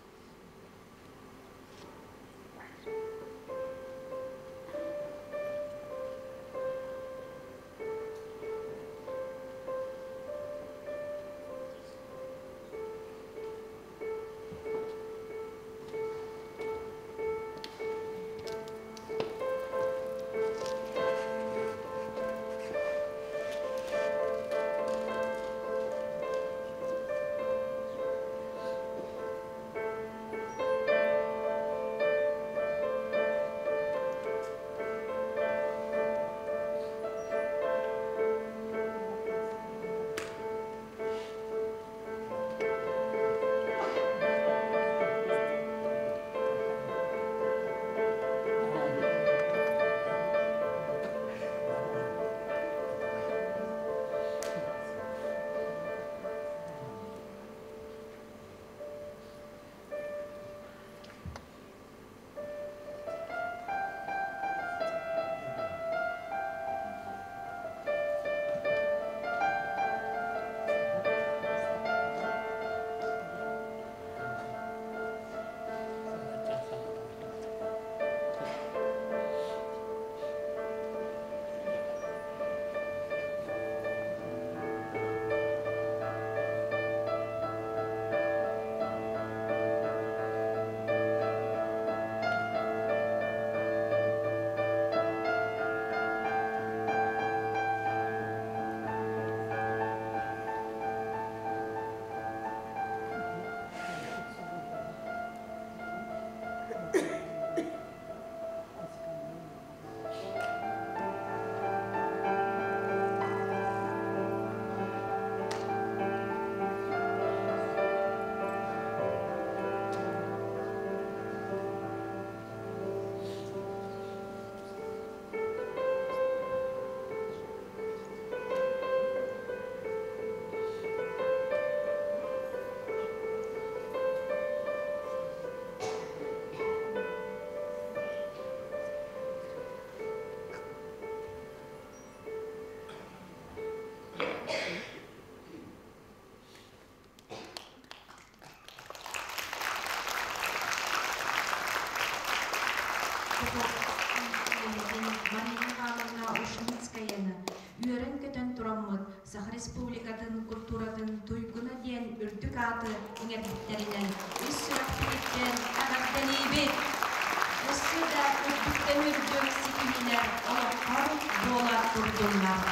Үйерен көтен тұраммыт, Сах Республикатын культуратын туйгуна ден үрдік аты үңербіттерінен үс сұрақ береттен ағаттен ебет. Үсі да үрдіктен үрдік сикімінер олыққар бола тұрдыңлар.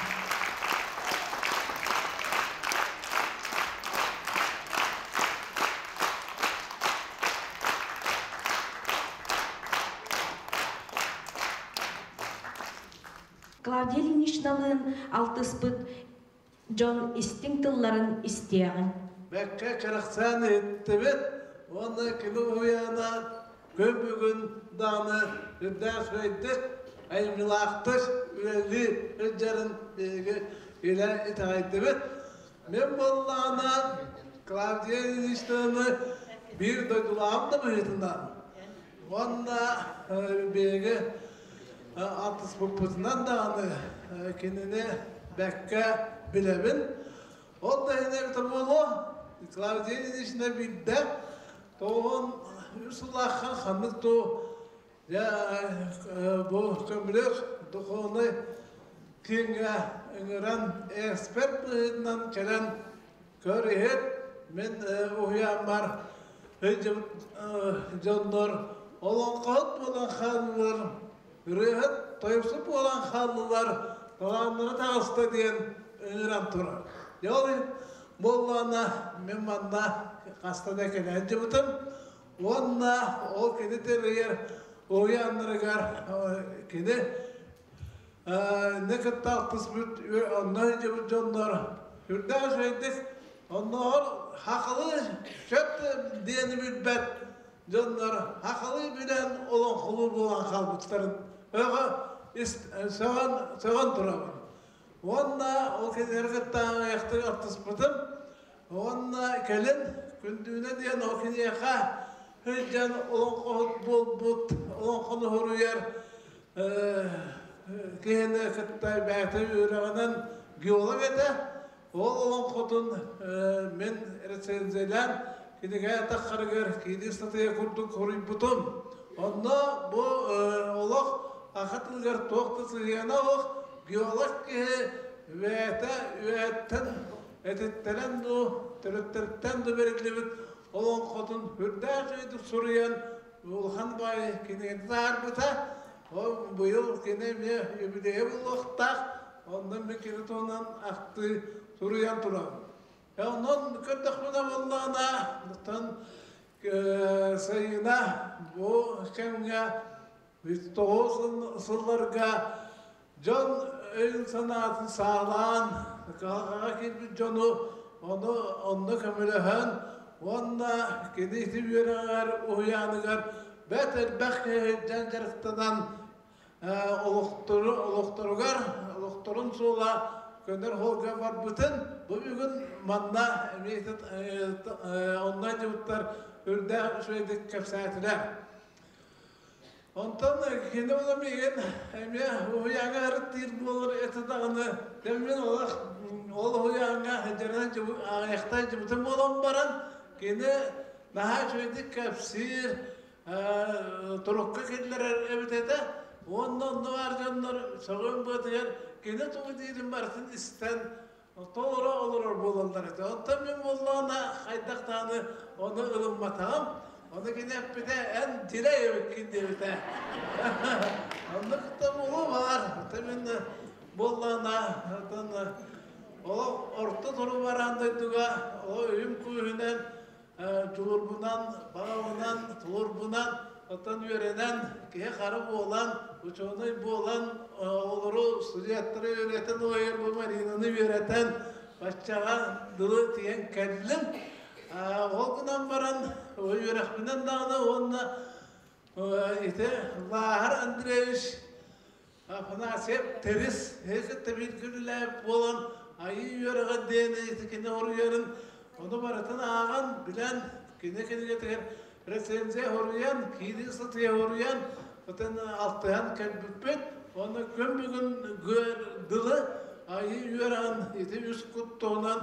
Клавдия Ильиничналын алтыспыт Джон истин тылларын истеğin. Бәккә кырыксан еттебет, оны килу уяна көмбүгін даны үддәс өйдік, әймілақтық үлі үддерін бейгі үлі итағайдебет. Мен боллана Клавдия Ильиничнаны bir doydulağımda büyütünden. Onunla beygi Atыс бұппызынан дағаны кеніне бәкке білебін. Ол да ене біті болу, Клавдияның ішіне білді. Тоғын үсілаққан қанық бұл көмілік тұқуыны кеңге үңірен эксперт бұйытынан келен көрейет. Мен ұйам бар жондар олон қауыт болған қанылар Үрейет, тойыпсып olan халылар, таланлары тағысты деген өңірен тұры. Яғни, боллана мен манда қастада кәлән жібітім. Онна ол кені тәрігер, ойанларығар кені некіт тақтыс бүт, онна жібіт жондар. Үрді сөйдік, онна ол хақылы шөпті дені бүт бәт. Жондар хақылы білен олон құлы болған қалбыттарын Öğe soğan durabın. Онна ол кенергеттан аяқты артыспытым. Онна келін күндүне дейін ол кенеға хүлжен олың қоғыт бол-бұт, олың қоны ғыруер кейіні күттай бәйті үйрағынан геолог еді. Ол олың қотын мен рецензиялан кенеге таққарығыр, кейді статыя күрдің көріп бұтым. Онна бұл олық ақытылғыр тоқты сығияна оқ геолог кейі өйәттен әтеттерен ду, түріттерттен ду береклебіт олың қотын үрдәқ өйдік сұрыян ұлған бай кенегенді арбыта. Бұйыл кенеме өбілеге бұл оқтақ, ондан мен кені тоңнан ақты сұрыян тұрам. Онан көрдіқ мұна болғана, сайына бұл кәмге 9 сылларға жон өйін санатын сағылан, қалғаға келбі жону, оны көміліғін, онына кенейті бүйіріңер, ұяныгар, бәтір бәқке жан жарықтадан олықтырын сула көнер холға бар бұтын, бұл бүгін манна әмейтіт онлайн жауыттар үрді шөйдік кәпсәтілер. Онтан кені олам еген әме ұяңа әріттейір болыр әті дағыны дәммен ол ұяңа жарынан аяқтай жібітім олам баран кені наға шөйдік кәпсір тұрыққа келдер әбітеді. Ондан бар жандар соғын бұтығар кені тұғы дейін барсын істен толыра олырар болалар еді. Онтан мен болағына қайдақтаны оны ұлымматағым. Оны кені әппеде ән диле өккен дебіті. Оны күтті болу бар. Мен болағына орты тұру барандайдыға үйім көйінен жуырбынан, бағауынан, тұлырбынан Оттан үйренен, кеге қары болан, ұчоны болан, олыру студияттары үйретін, ойыр бұл маринаны үйретін, башчаға дылы тиен кәділім. Ол күнан баран, ой үйрәқпінен дағына, онына ете Лағар Андреевич, Афанасьев теріс, екітті білгіліләп болан, айы үйрәға дейіні етікені орыерін, оны баратын аған білән, кене-кене кетігер, Рецензия хорыян, кейді сатыя хорыян, отын алтыян кәлбіппет, оны көм бүгін дылы, айы үйеран, еті үз құттығынан,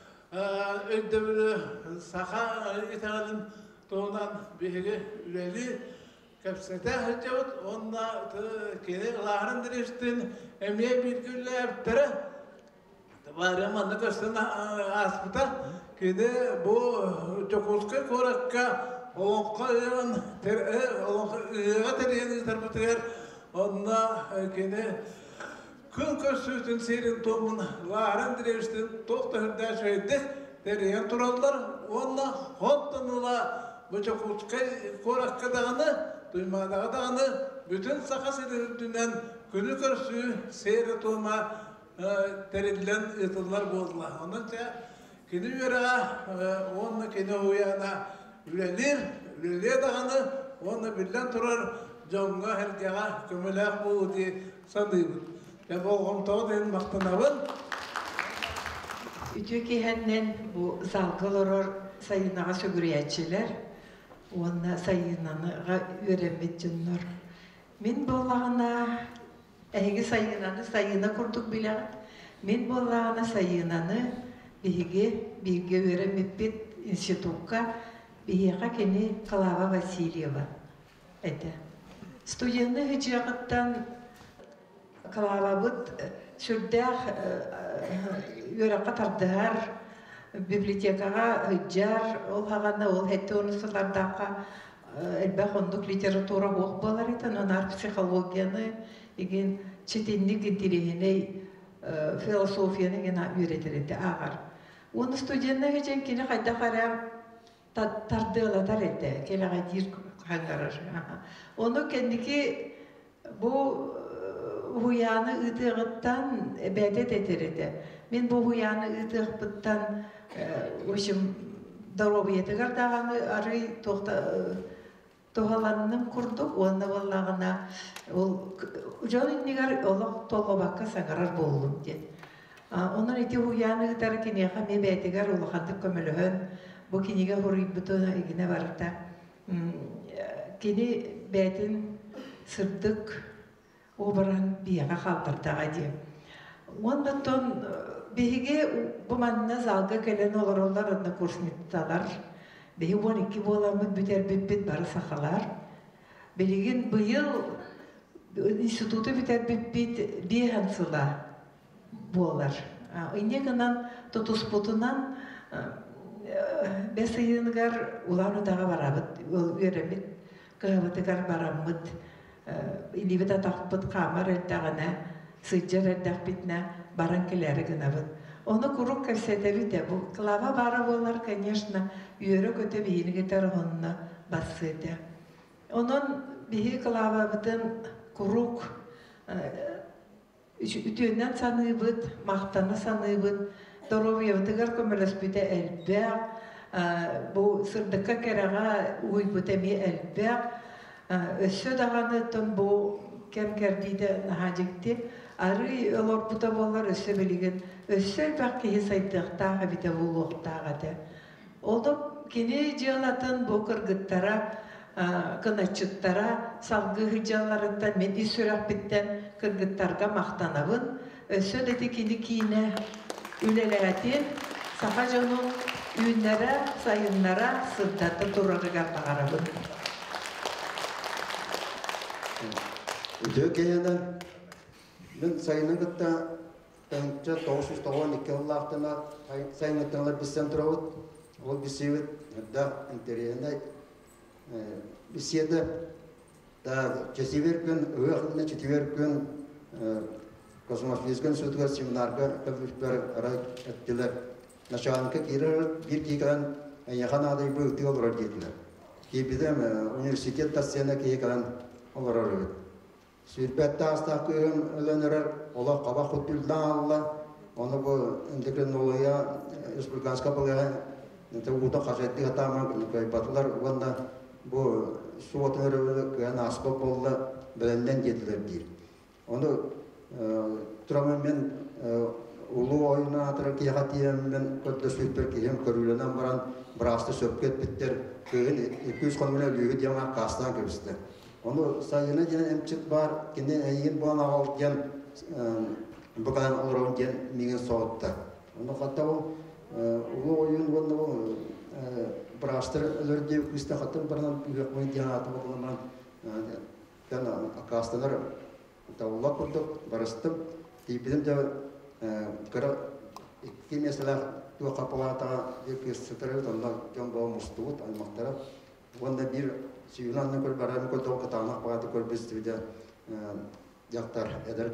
өйдәбілі сақа етағалын тоғынан бейге үләлі кәпсәті ғыджауыт, онына кені Лағар Андреевичтен әмей білгілі әптірі, барыманны көстен аспыта, кені бұл жоқылқы қораққа Олонқа үйен, олонқа үйеға тәрейін тарбытығар, онына кені күн көсөйтін сейрін тоғын Лағар Андреевичтен тоқта хүрді шөйдік тәрейін тұралдар, онына қонтыныла бұча құтқай қораққа дағаны, тұймадағы дағаны, бүтін сақа сейрі үрдінен күні көрсі сейрі тоғыма тәрелілен етілер болдыла. Онынша кені үйеға, онына кені ұяна Үлелер дағаны, оны білден тұрар жоңға әргеға көміләқ болу дей сандайбын. Мен болғым тоғы дейін мақтанабын. Үтü кейхәннен бұл залғылырыр сайынаға сөгіріячілер, оны сайынаныға өремет жынлар. Мен болағына әйгі сайына құрдық біләғын. Мен болағына сайынаны біге өремет бет институтқа Бейеға кені Клава Васильева. Студияны ғыжағыттан Клава бұд сүрдәқ өріққа тардығар библиотекаға ғыжар, ол ғағаны, ол әтті онысылардаққа әлбәқ ондық литература оқ болар етін, онар психологияны, еген четеннік интеллигеней философияны гена үйретер еті ағар. Оны студияны ғыжан кені қайда қарам тардылатар етті, келіға дейір қаңғарар. Оны кәндікі бұл ұяны ұтығыттан бәдет етер еді. Мен бұл ұяны ұтығыттан өшім дауабы етігар дағаны арый тоқта Tohalanının kurduk, onu vallağına, John Nigar olaq tolgabakka sangarar boğulum diye. Onun iti huyanı gitarı kiniye kami beytigar ulaqandık kömülühün, bu kiniye huruyubutuna igine varıkta. Kini beytin sırdık, o baran biyaga kaldırdağa diye. Ondan ton bihige bu manna zalga gelen olur onlar onunla kursnitalar. Behi 12 bolamı biter bit barı sakalar. Beligin bu yıl institutu biter bit bihan sıla bolar. İnne kanan tutusputunan besayıngar ulanı dağa barabıt, öğrenmit, kahvatıgar baramıt, ilibita takpıt kamar eldağına, sıccar eldağ bitne barankileri gınabıt. Onu kuruk kaseteli de bu. Klava bara bolar, конечно, yürü kötü biyini gitar onunla basıydı. Onun bihi klava bıdın kuruk, ütünden sanıybıt, mahtana sanıybıt, Doroviyevdigar kömülespüde elbär, bu sırdıkka kerağa uybutemi elbär, össü dağanı ton bu kemkerdiydi nahacıktı. Arı olor buta bollar össü bilgin, össü bakki saydıqtağı bite buluqtağı da. Onu kini jığılatın bu kırgıttara, kınaçıttara, salgı hıcalarından, medi sürak bitten kırgıttarga maqtanabın. Össü dedi kini kine üleleratin, sahac onun ünlere, sayınlara sırdatı durarı gartağarabın. Dökeyenden ben sayının gıtta önce 992 yıllardan sayın gıttalar bizden duravut, o bisivit da interiyene bisiyede da cesiver gün, öğrenme çetiver gün kosmofizgan sutugar seminarga kavuşlar aray ettiler. Naşanka kirer bir kikan yakan aday bu ötü olur dediler. Ki bizim üniversite tasiyana ki yakan olur. Sürpette hasta köyün ölenler ola kabak kutuldan Allah onu bu endokrinologiya respublikanska bölge tavuğda kaçetli hataman kayıplar onda bu suvatları kıyan asbab oldu belenden getiler değil. Onu tamamen ulu oyuna atarak yahatiyem ben kodda süper kiyem körülenen baran brasta söpket bitter köyün 200 konumuna lüğüt yana kastan kebiste. Onu sayına gelen emçik var, kendi eyin bu ana algen bu kadar olur gen mingen soğutta. Onu hatta o ulu oyun onda o brasta ölürde küste hatta baran büyük oyun yana atı bakılan ben kastanlar tavla kurduk, barıştım. Bizim de kara iki mesela dua kapalata bir seterel ondan jombo mustut almaktara. Onda bir suyunan ne kol baran kol dok tanak pagat kol bistivde jaktar eder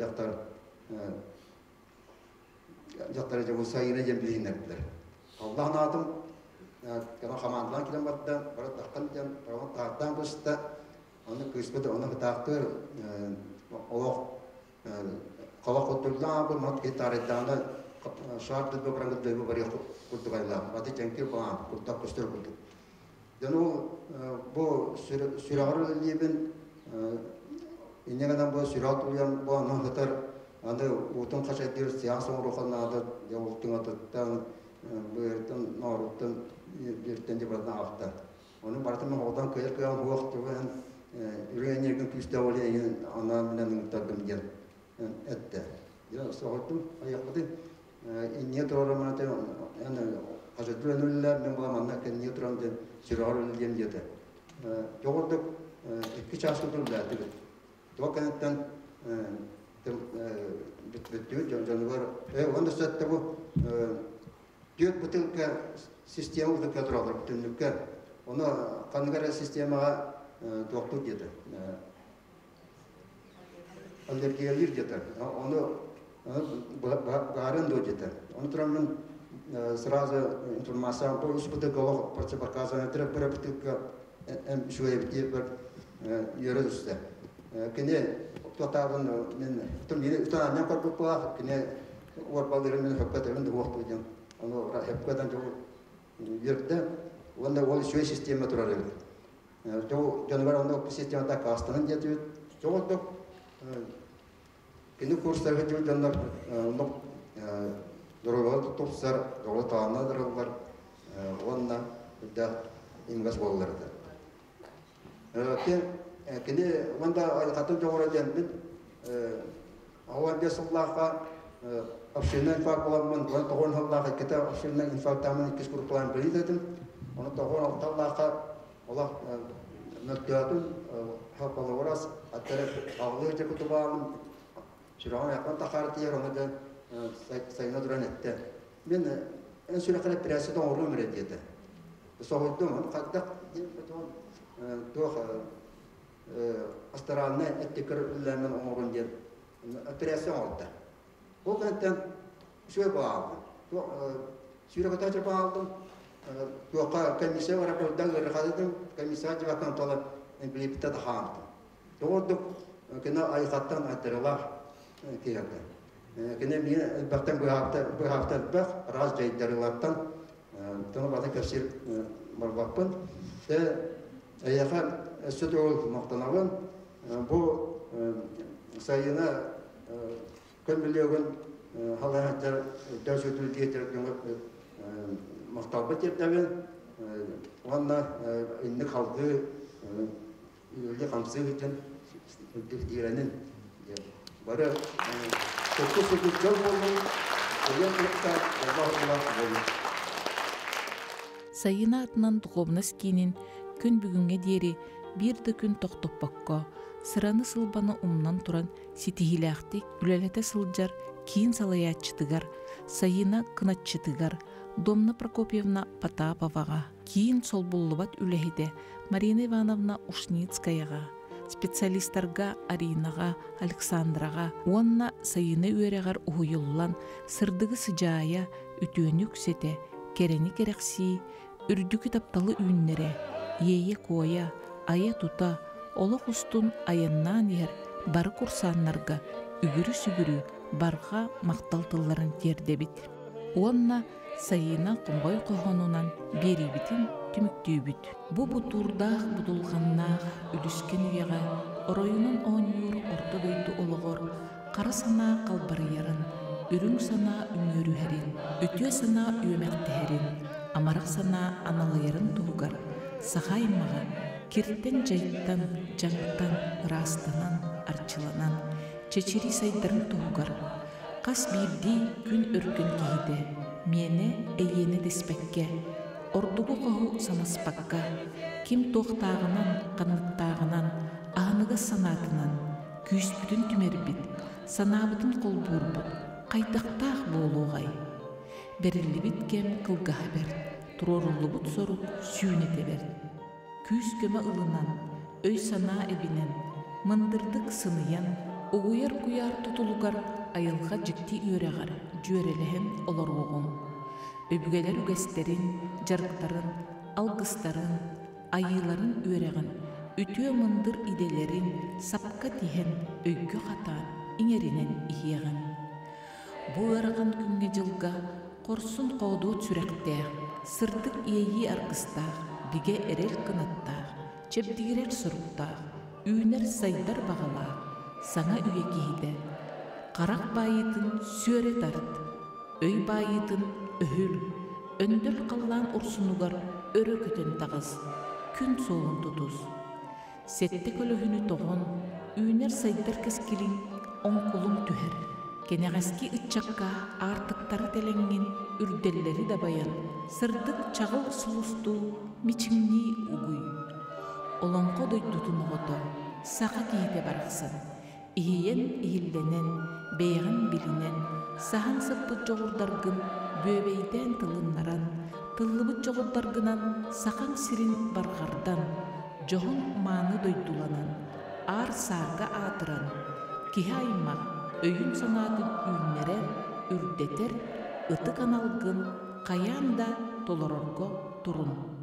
jaktar jabu sayına jemlihinler. Allah'ın adım kana xamandan kilen battan barat takkan jam parat taktan bosta onu kısmet onu taktır Allah kalau kutullah aku mat kita retanda şart bir berangkat dari bari kutubayla mati cengkir falan kutak kustur kutu. Dan bu sürahır liben ini kadang bu sürah tulian bu anah ketar anda utang kaca dir siasong rokan ada yang utang ada tang bertan nortan bertan di bertan afta. Onu berarti menghodang kaya kaya waktu kan ürünye gün küstevali yin ana menen takımgen ette. Ya soğuttum ayakta niye programda yani kaçırdılar ben bulamanlar ki niye programda sürahır diyen diye. Yoğurduk iki çarşı durdular dedi. Dokanettan bitiyor canavar. Onda satte bu diyor bütün sistemi de kadrolar bütünlükler. Onu kanıgara sistema doktor dedi. Alergiyalar dedi. Onu garın da dedi. Onu tamamen сразу информация по успеху голову противопоказания терапевтика şöyle bir yürüdüste. Kine tutarın men tüm yine tutan ne kadar bu kine orbalların men hakikaten de vakti diyen. Onu hakikaten çok yürüdü. Onda o şöyle sistemi tutarıyor. Жаныбар онда системада кастанын жетіп, жоғылдық кені курстарға жүріп жандар дұрығалы тұтыпсар, жоғылы тағына дұрығылар, онына үдді имгас болыларды. Кені онда айқатын жоғыра жәнбін, ауан бес ұллаққа общинный инфаркт боламын, оны тоғын ұллаққа кеті общинный инфарктамын 2 группаларын білейді едім, оны тоғын ұллаққа олақ nøттøten høppalı oras attere ağlığı cekutı bağım şurağın yakın takartı yer onu da sayına duran etti. Ben en sürekli presi de oruğum reddiydi. Soğuddum onu kalktık tuğ astaranı ettikir üllemin oruğun diye presi oldu. O günden şöyle bağım. Sürekli açıp bağladım. Tuoqa комиссия var burada görüyorum комиссия civattan tola birlikte de hamdı. Doğru kena ayıkattan atırlar kıyardı. Kena bir baktan bu hafta bak raz caydarlardan tonu bazı kasir marvapın ve ayakar süt ol noktaların bu sayına kömürlüğün halatlar döşütül getirdiğim Maktabı tepdəvən, onunla indi qaldı, öyle kamsı üçün İran'ın barı çok sıkıntı oldu, öyle kırıkta Allah'a oldu. Sayın atынан Духовноскийнин күн бүгүнгө диэри бир да күн токтоппокко, сыраны сылбаны умнан туран ситихилээхтик үлелете сылжар кийин салаяччытыгар, сайына кынатчытыгар, Домна Прокопьевна Потаповага, кийин солбуллубат үлехиде Марина Ивановна Ушницкаяга, специалисттарга Аринага, Александрага, онна сайыны үйерегар уйуллан сырдыгы сыжая үтүөнүк сете, керени керекси, үрдүкү тапталы үйүннере, ее коя, ая тута, олох устун аяннан ер, бары курсаннарга, үгүрү-сүгүрү, барга макталтылларын тердебит. Онна сайына кумгой кохонунан берибитин түмүктүүбүт. Бу бутурдаах будулганнаах үлүскен үйега ороюнун оонюр орто дойду ологор, кара санаа калбарыярын, үрүң санаа үңөрүхерин, үтүө санаа үйөмектехерин, амарак санаа аналыярын туугар, сахаймага кирттен жайттан, жаңтан, ырастанан, арчыланан, чечири сайдарын туугар, кас бирди күн өркөн кийде, мені эйені деспекке, ордугу қоху санаспакка, ким тоқтағынан, қанныттағынан, ағыныға санатынан, күйіспүтін түмербіт, санабытын қолбурбыт, қайтақтақ болуғай. Берілібіт кем қылғаға бер, турорулубут сорук сүйнете бер. Күйіс көмі ылынан, өй сана эбінен, мындырдық сыныян, угуяр куяр тутулугар, айылға жікті үйрәғар, жүйереліхен оларғуғын. Өбігелер үгестерін, жарықтарын, алғыстарын, айыларын үйрәғын, үтіе мындыр иделерін, сапқа тиген, өйгі қатан, иңерінен ихияғын. Бұ өраған күнге жылға, қорсын қоуду сүрәқтәғ, сырдық иеyi арғыстағ, биге әрер қынаттағ, чепдігерер сұруқтағ, үйінер сайдар бағалағ, саңа үйе кейді. Қарақ байытын сөре тарыт, өй байытын өһүл, өнділ қаллан ұрсынуғар өрі көтен тағыз, күн соғын тұтыз. Сетті көлігіні тоғын, үйінер сайдар кескілін, оңқылын түхер. Кенеғаски ұтчаққа артықтары тәленген үрделері да баян, сырдық чағыл сұлысту мичімні ұғый. Олонқо дойдутын ғото, сақа кейде барақсын. Иен иілленен, бейгін білінен, сахан сыппыт жоғырдаргын, бөбейден тылыннаран, тыллыбыт жоғырдаргынан, сахан сирин барғардан, жоғын маны дойдуланан, ар сарға атыран, кихи айма, өйін санатын үйіннерер, үрдетер, ыты каналгын, қаян да толорорго турун.